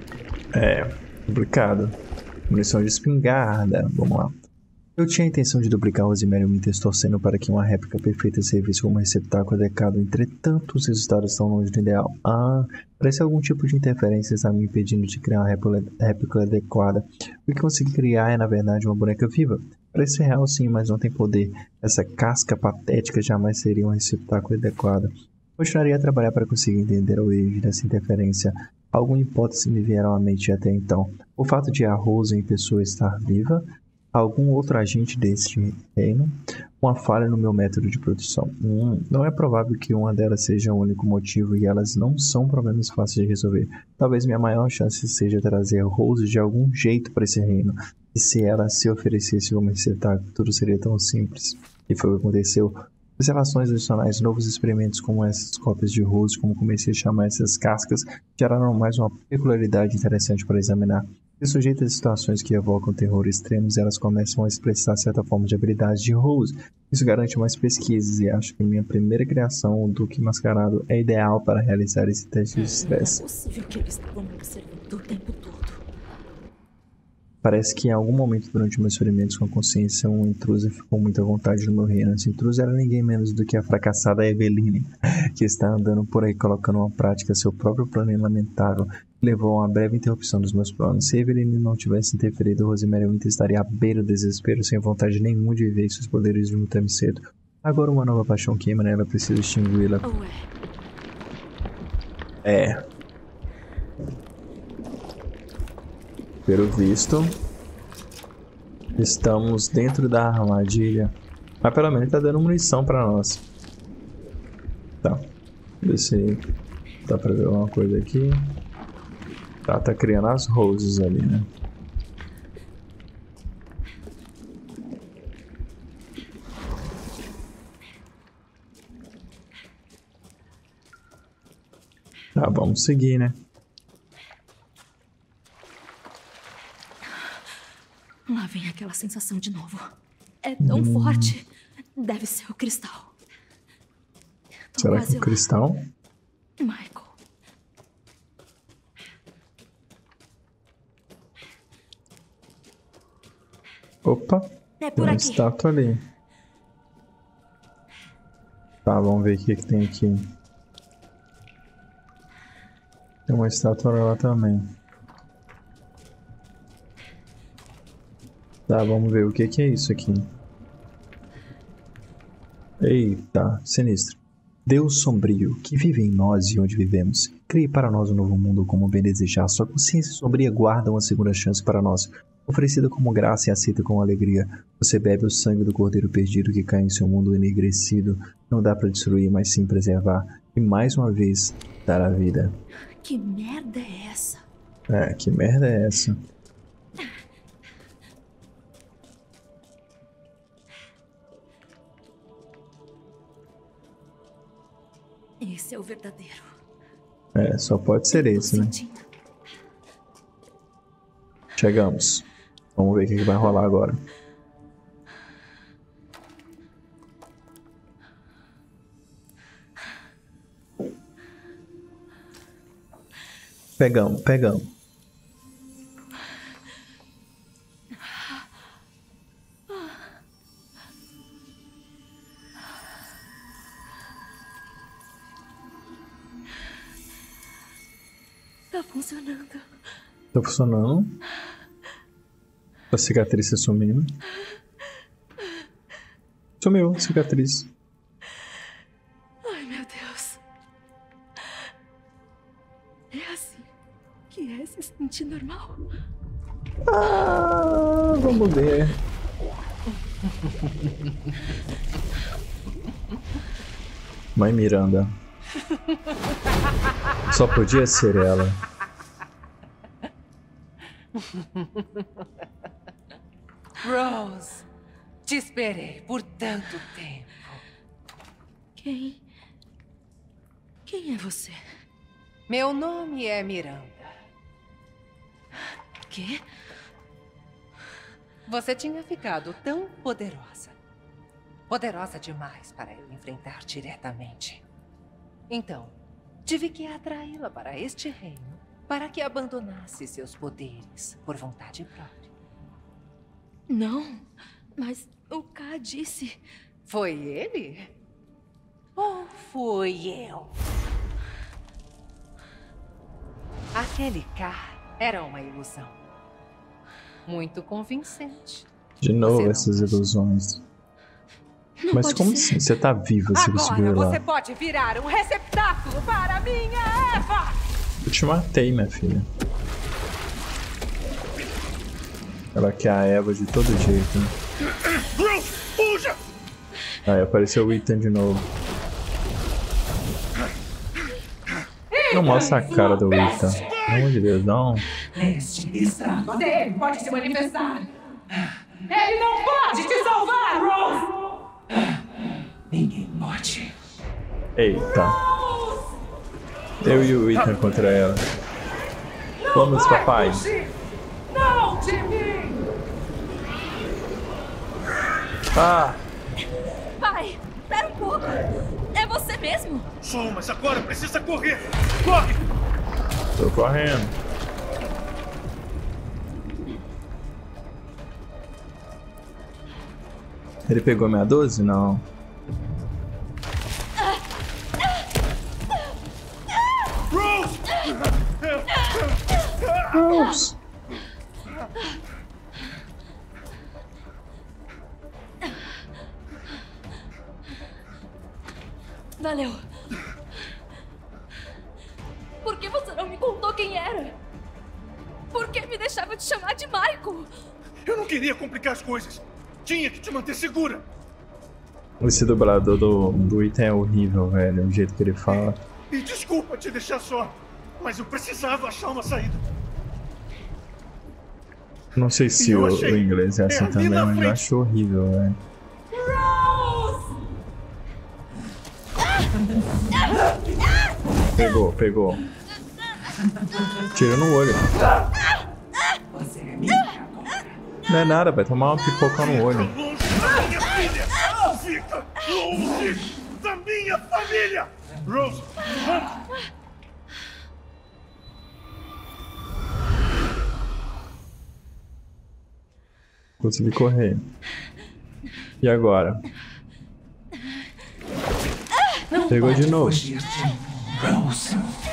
É, complicado. Munição de espingarda. Vamos lá. Eu tinha a intenção de duplicar Rosemary Winters, torcendo para que uma réplica perfeita servisse como receptáculo adequado. Entretanto, os resultados estão longe do ideal. Ah, parece algum tipo de interferência está me impedindo de criar uma réplica adequada. O que consegui criar é, na verdade, uma boneca viva. Parece real sim, mas não tem poder. Essa casca patética jamais seria um receptáculo adequado. Continuaria a trabalhar para conseguir entender a origem dessa interferência. Alguma hipótese me vieram à mente até então. O fato de a Rose em pessoa estar viva, algum outro agente deste reino, uma falha no meu método de produção. Hum, não é provável que uma delas seja o único motivo e elas não são problemas fáceis de resolver. Talvez minha maior chance seja trazer Rose de algum jeito para esse reino. E se ela se oferecesse como receptáculo, tudo seria tão simples. E foi o que aconteceu. Observações adicionais, novos experimentos como essas cópias de Rose, como comecei a chamar essas cascas, geraram mais uma peculiaridade interessante para examinar. Se sujeitas a situações que evocam terror extremos, elas começam a expressar certa forma de habilidade de Rose. Isso garante mais pesquisas e acho que minha primeira criação, o Duque Mascarado, é ideal para realizar esse teste de estresse. Não é possível que eles estavam me observando o tempo todo. Parece que em algum momento durante meus ferimentos com a consciência, um intruso ficou muito à vontade no meu reino. Esse intruso era ninguém menos do que a fracassada Eveline, que está andando por aí colocando em prática seu próprio plano lamentável, que levou a uma breve interrupção dos meus planos. Se Eveline não tivesse interferido, Rosemary Winter estaria à beira do desespero, sem vontade nenhuma de viver seus poderes de um tempo cedo. Agora uma nova paixão queima nela, preciso extingui-la. É. Pelo visto, estamos dentro da armadilha. Mas pelo menos tá dando munição pra nós. Tá. Ver se dá pra ver alguma coisa aqui. Tá, tá criando as roses ali, né? Tá, vamos seguir, né? Lá vem aquela sensação de novo. É tão hum. forte. Deve ser o cristal. Tô Será que é o cristal? Lá. Michael. Opa. É por tem uma aqui. Estátua ali. Tá, vamos ver o que, que tem aqui. Tem uma estátua lá também. Tá, vamos ver o que, que é isso aqui. Eita, sinistro. Deus sombrio, que vive em nós e onde vivemos, crie para nós um novo mundo como bem desejar. Sua consciência sombria guarda uma segunda chance para nós, oferecida como graça e aceita com alegria. Você bebe o sangue do cordeiro perdido que cai em seu mundo enegrecido. Não dá para destruir, mas sim preservar. E mais uma vez, dar a vida. Que merda é essa? É, que merda é essa? Esse é o verdadeiro. É, só pode ser esse, né? Chegamos. Vamos ver o que vai rolar agora. Pegamos, pegamos. Tá funcionando. Tá funcionando. A cicatriz tá sumindo. Sumiu a cicatriz. Ai, meu Deus. É assim que é se sentir normal? Ah, vamos ver. Mãe Miranda. Só podia ser ela. Rose, te esperei por tanto tempo. Quem... Quem é você? Meu nome é Miranda. Quê? Você tinha ficado tão poderosa. Poderosa demais para eu enfrentar diretamente. Então, tive que atraí-la para este reino para que abandonasse seus poderes por vontade própria. Não, mas o K disse... Foi ele? Ou fui eu? Aquele K era uma ilusão. Muito convincente. De novo Você essas não... ilusões. Não Mas como ser. assim? Você tá viva, você conseguiu ir lá. Agora você pode virar um receptáculo para minha Eva! Eu te matei, minha filha. Ela quer a Eva de todo jeito, né? Bruce, fuja! Aí apareceu o Ethan de novo. Não mostra a cara do Ethan. Pelo amor de Deus, não. Este estrago dele pode se manifestar. Ele não pode te salvar, Rose! Ninguém pode. Eita. Eu e o Ethan contra ela. Vamos, papai. Não de mim! Ah! Pai, pera um pouco. É você mesmo? Sou, mas agora precisa correr. Corre! Tô correndo. Ele pegou minha doze? Não. Rose! Valeu. Por que você não me contou quem era? Por que me deixava te chamar de Michael? Eu não queria complicar as coisas. Tinha que te manter segura. Esse dublador do, do Ethan é horrível, velho. O jeito que ele fala. E desculpa te deixar só, mas eu precisava achar uma saída. Não sei se o, o inglês é assim é também, mas eu acho horrível, velho. Pegou, pegou. Tira no olho. Não é nada, vai tomar uma pipoca no olho. Minha filha! Fica longe da minha família! Rose, vamos! Consegui correr. E agora? Não Pegou de novo. Fugir de Rose.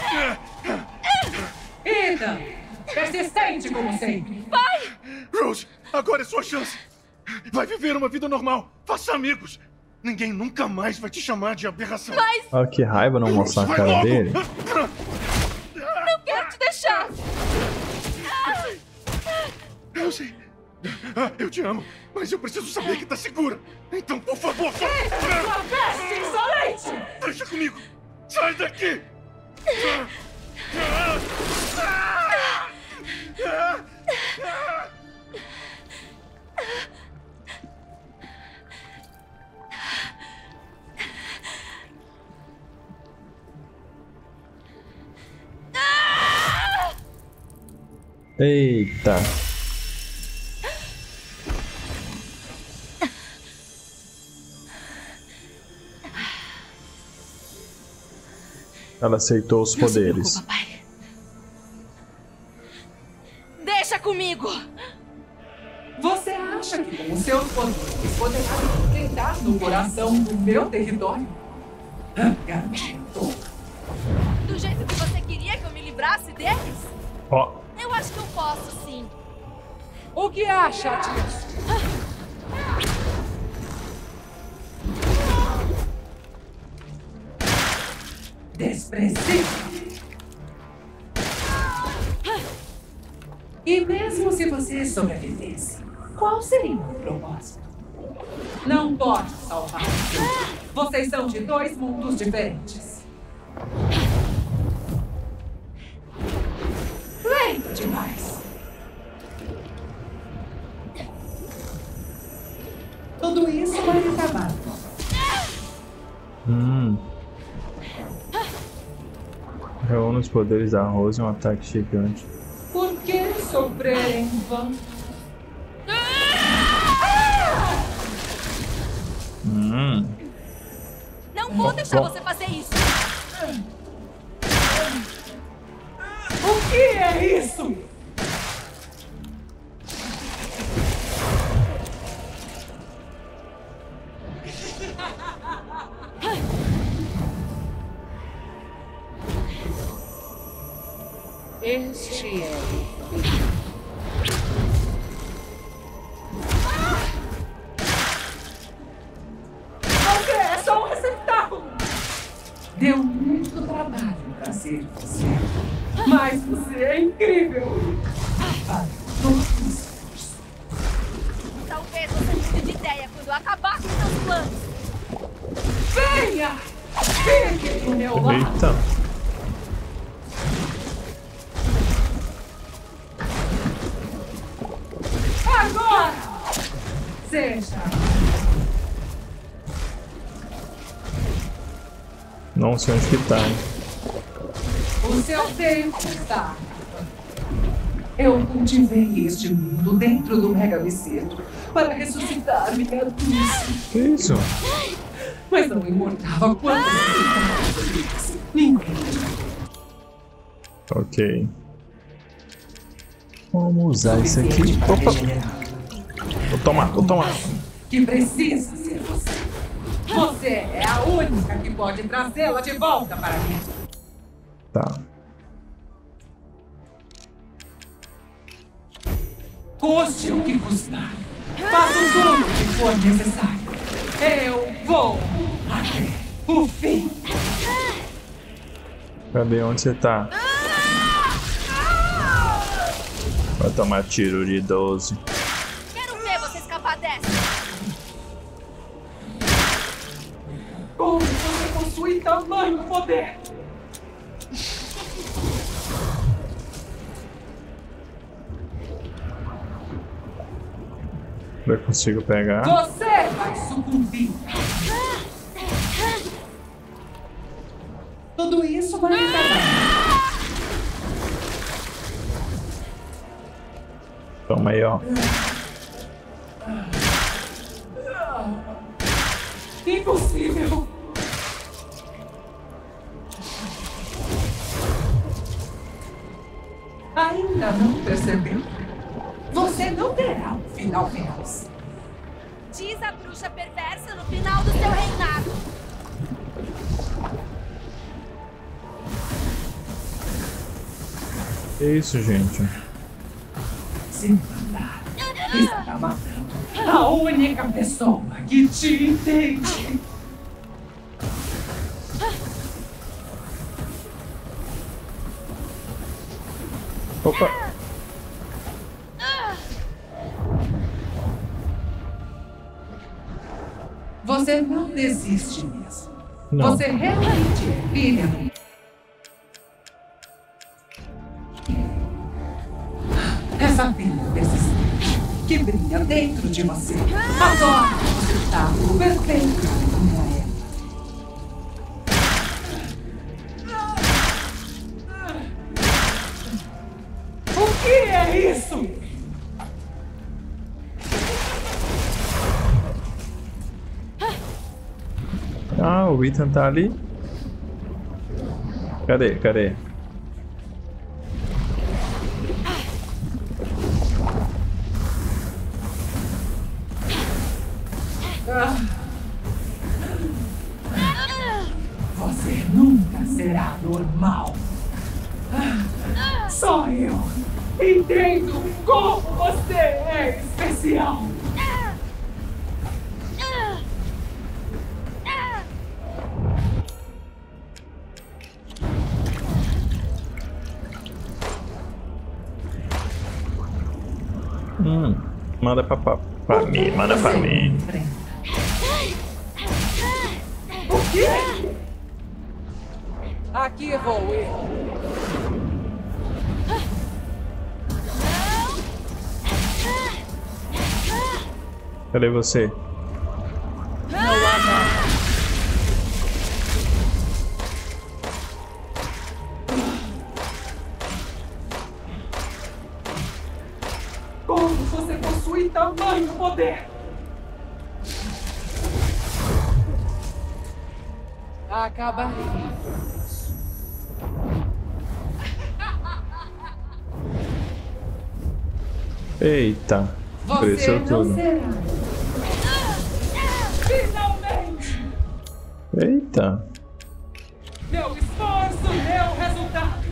Ethan, persistente como sempre. Rose, agora é sua chance. Vai viver uma vida normal. Faça amigos. Ninguém nunca mais vai te chamar de aberração. Mas Olha que raiva não mostrar a Vai cara logo. dele. não quero te deixar. Eu sei. Ah, eu te amo, mas eu preciso saber que tá segura. Então, por favor, só... Peste insolente! Deixa comigo. Sai daqui. Eita. Ela aceitou os Não se poderes. preocupa, pai. Deixa comigo. Você acha que com os seus poderes poderá entrar no coração do meu território? Garoto. Do jeito que você queria que eu me livrasse deles? Ó, Eu acho que eu posso, sim. O que acha disso? Desprezível. E mesmo se você sobrevivesse, qual seria o propósito? Não pode salvar. Vocês são de dois mundos diferentes. Lento demais. Tudo isso vai acabar. Hum. Reúne os poderes da Rose em um ataque gigante. Por que sofrer em vão? Hum. Não vou deixar você fazer isso. O que é isso? Este é o fim. Você é só um receptáculo. Deu muito trabalho para ser você. Mas você é incrível. Vale todo o esforço. Talvez você mude de ideia quando eu acabar com seus planos. Venha! Fique do meu lado. Eita. Agora! Seja. Não sei onde que tá, hein? O seu tempo está. Eu cultivei este mundo dentro do Mega Biceto para ressuscitar minha luz. Que isso? Mas não importava quanto você ninguém. Ok. Vamos usar isso aqui. Opa! Vou tomar, vou tomar. que precisa ser você. Você é a única que pode trazê-la de volta para mim. Tá. Custe o que custar. Faça tudo o que for necessário. Eu vou até o fim. Cadê? Onde você tá? Vai tomar tiro de doze. Quero ver você escapar dessa. Como você possui tamanho poder? Eu consigo pegar. Você vai sucumbir. Tudo isso vai me pegar. Toma aí, ó. Impossível. Ainda não percebeu? Você não terá um final feliz. Diz a bruxa perversa no final do seu reinado. Que isso, gente? Se matar, está matando a única pessoa que te entende. Opa! Você não desiste mesmo. Não. Você realmente é filha. Essa filha persistente que brilha dentro de você. Agora você está perfeito como ela. O que é isso? Ah, o Ethan tá ali. Cadê? Cadê? Você nunca será normal. Só eu entendo como você é especial. Hum, manda pra, pra, pra mim, manda pra mim. O quê? Aqui vou eu. Cadê você? Não há nada. Como você possui tamanho poder? Acabarei. Eita, Você cresceu não tudo. será. Finalmente! Eita. Meu esforço deu resultado.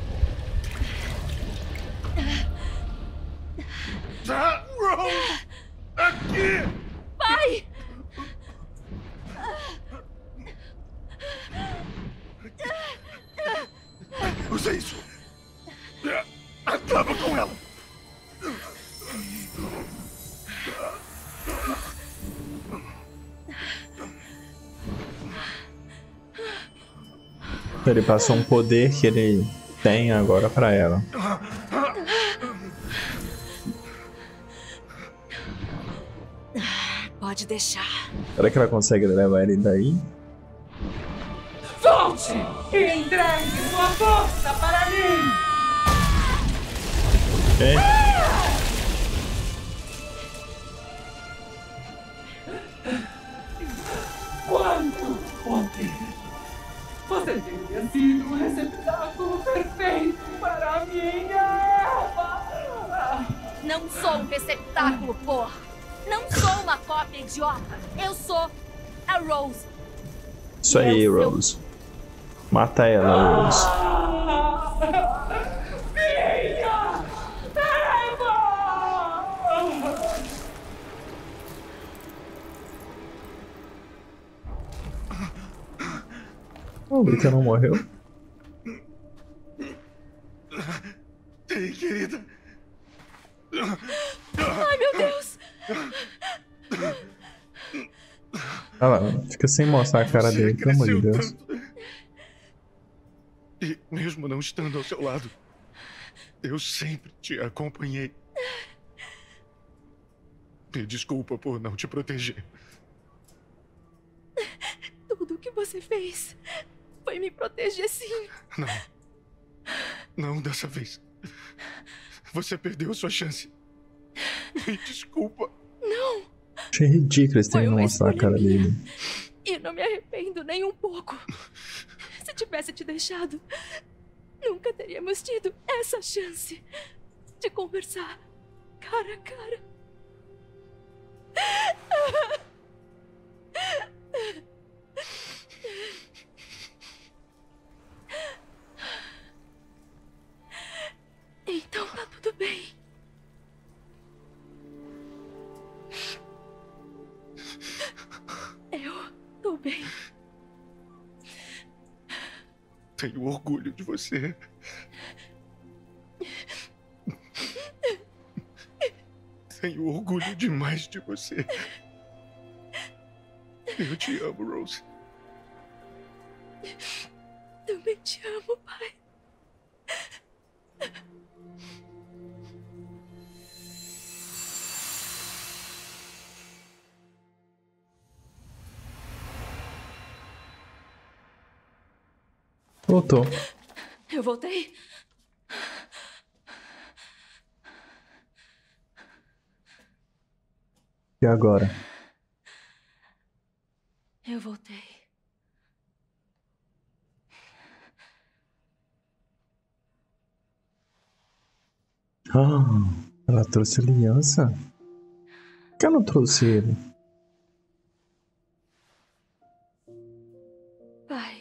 Ah, Rose! Aqui! Pai! Usa isso! Acaba com ela! Ele passou um poder que ele tem agora pra ela. Pode deixar. Será que ela consegue levar ele daí? Volte e entregue sua força para mim! Ok? Quanto poder! Você teria sido um receptáculo perfeito para a minha Eva! Não sou um receptáculo, porra. Não sou uma cópia idiota. Eu sou a Rose. Isso aí, Rose. Mata ela, Rose. O Rita não morreu? Ei, querida. Ai, meu Deus. Ah lá, fica sem mostrar a cara Você dele, pelo amor de cresceu Deus. tanto. E mesmo não estando ao seu lado, eu sempre te acompanhei. Me desculpa por não te proteger. Tudo o que você fez foi me proteger, sim. Não. Não dessa vez. Você perdeu sua chance. Me desculpa. Não. Achei ridículo esse Foi terem não uma mostrar a escolha cara minha. dele. E não me arrependo nem um pouco. Se tivesse te deixado, nunca teríamos tido essa chance de conversar cara a cara. Então tá tudo bem. Eu tô bem. Tenho orgulho de você. Tenho orgulho demais de você. Eu te amo, Rose. Também te amo, pai. Voltou. Eu voltei. E agora? Eu voltei. Ah, ela trouxe aliança? Por que ela não trouxe ele? Pai.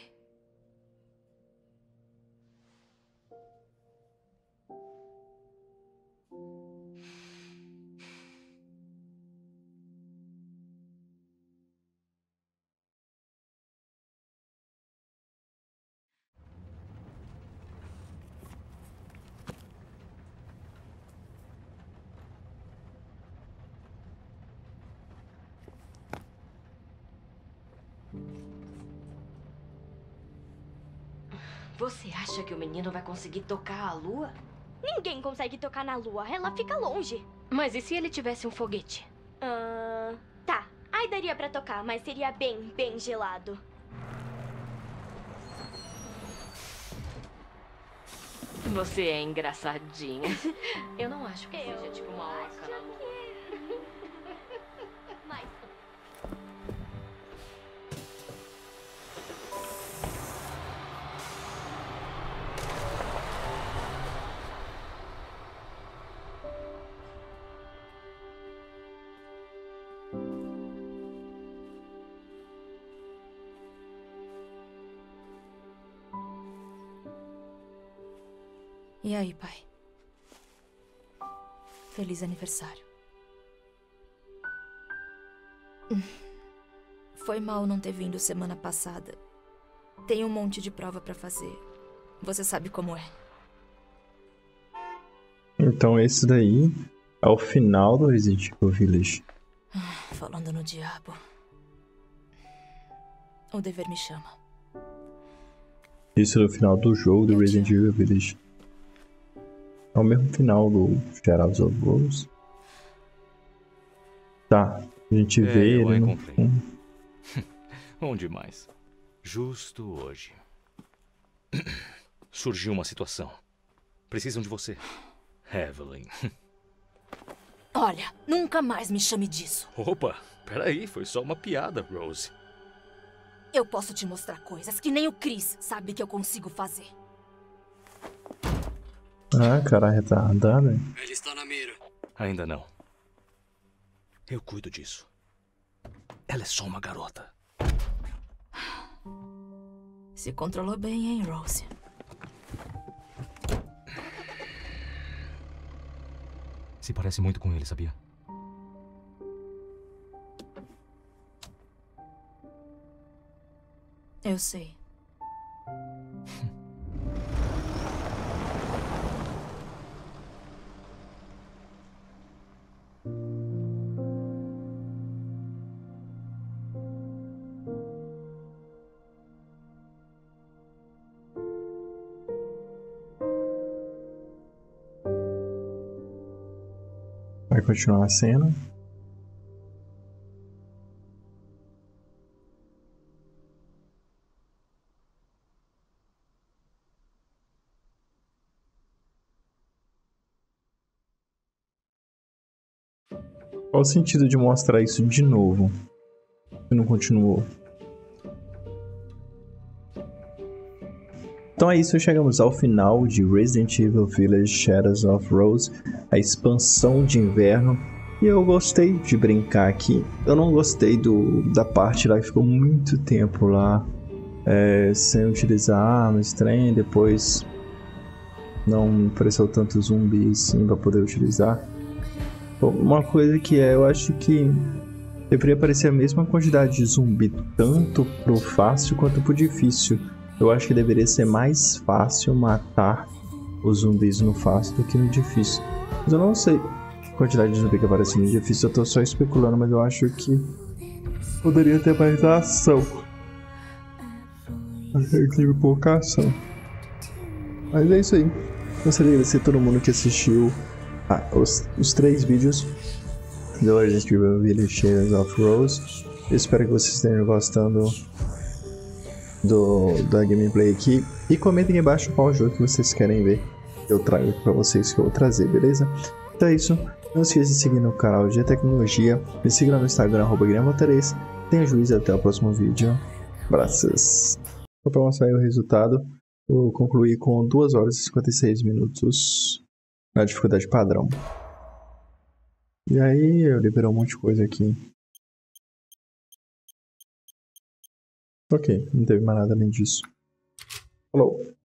Você acha que o menino vai conseguir tocar a lua? Ninguém consegue tocar na lua, ela fica longe. Mas e se ele tivesse um foguete? Ah, tá. Aí daria pra tocar, mas seria bem, bem gelado. Você é engraçadinha. Eu não acho que Eu seja tipo uma orca na lua. Mas... E aí, pai? Feliz aniversário. Foi mal não ter vindo semana passada. Tem um monte de prova pra fazer. Você sabe como é. Então esse daí é o final do Resident Evil Village. Falando no diabo. O dever me chama. Isso é o final do jogo do Eu te Resident amo. Evil Village. É o mesmo final do Shadows of Rose. Tá, a gente É, vê eu a ele no encontrei. fundo. Onde mais? Justo hoje. Surgiu uma situação. Precisam de você. Evelyn. Olha, nunca mais me chame disso. Opa, peraí, foi só uma piada, Rose. Eu posso te mostrar coisas que nem o Chris sabe que eu consigo fazer. Ah, cara retardada. Ainda não. Eu cuido disso. Ela é só uma garota. Se controlou bem, hein, Rose? Se parece muito com ele, sabia? Eu sei. Vai continuar a cena. Qual o sentido de mostrar isso de novo? Se não continuou. Então é isso, chegamos ao final de Resident Evil Village Shadows of Rose, a expansão de inverno. E eu gostei de brincar aqui. Eu não gostei do, da parte lá que ficou muito tempo lá é, sem utilizar armas, trem, depois não apareceu tanto zumbi assim pra poder utilizar. Uma coisa que é, eu acho que deveria aparecer a mesma quantidade de zumbi, tanto pro fácil quanto pro difícil. Eu acho que deveria ser mais fácil matar os zumbis no fácil do que no difícil. Mas eu não sei a quantidade de zumbi que aparece no difícil, eu tô só especulando, mas eu acho que poderia ter mais ação. Eu tive pouca ação. Mas é isso aí. Gostaria de agradecer a todo mundo que assistiu ah, os, os três vídeos do Resident Evil Village Shadows of Rose. Eu espero que vocês estejam gostando do, da gameplay aqui. E comentem aqui embaixo qual jogo que vocês querem ver. Eu trago pra vocês que eu vou trazer, beleza? Então é isso. Não esqueça de seguir no canal de Tecnologia. Me siga no Instagram, arroba Guilherme Terês. Tenha juízo, até o próximo vídeo. Abraços. Para mostrar aí o resultado, eu concluí com duas horas e cinquenta e seis minutos na dificuldade padrão. E aí eu liberei um monte de coisa aqui. Ok, não teve mais nada além disso. Falou!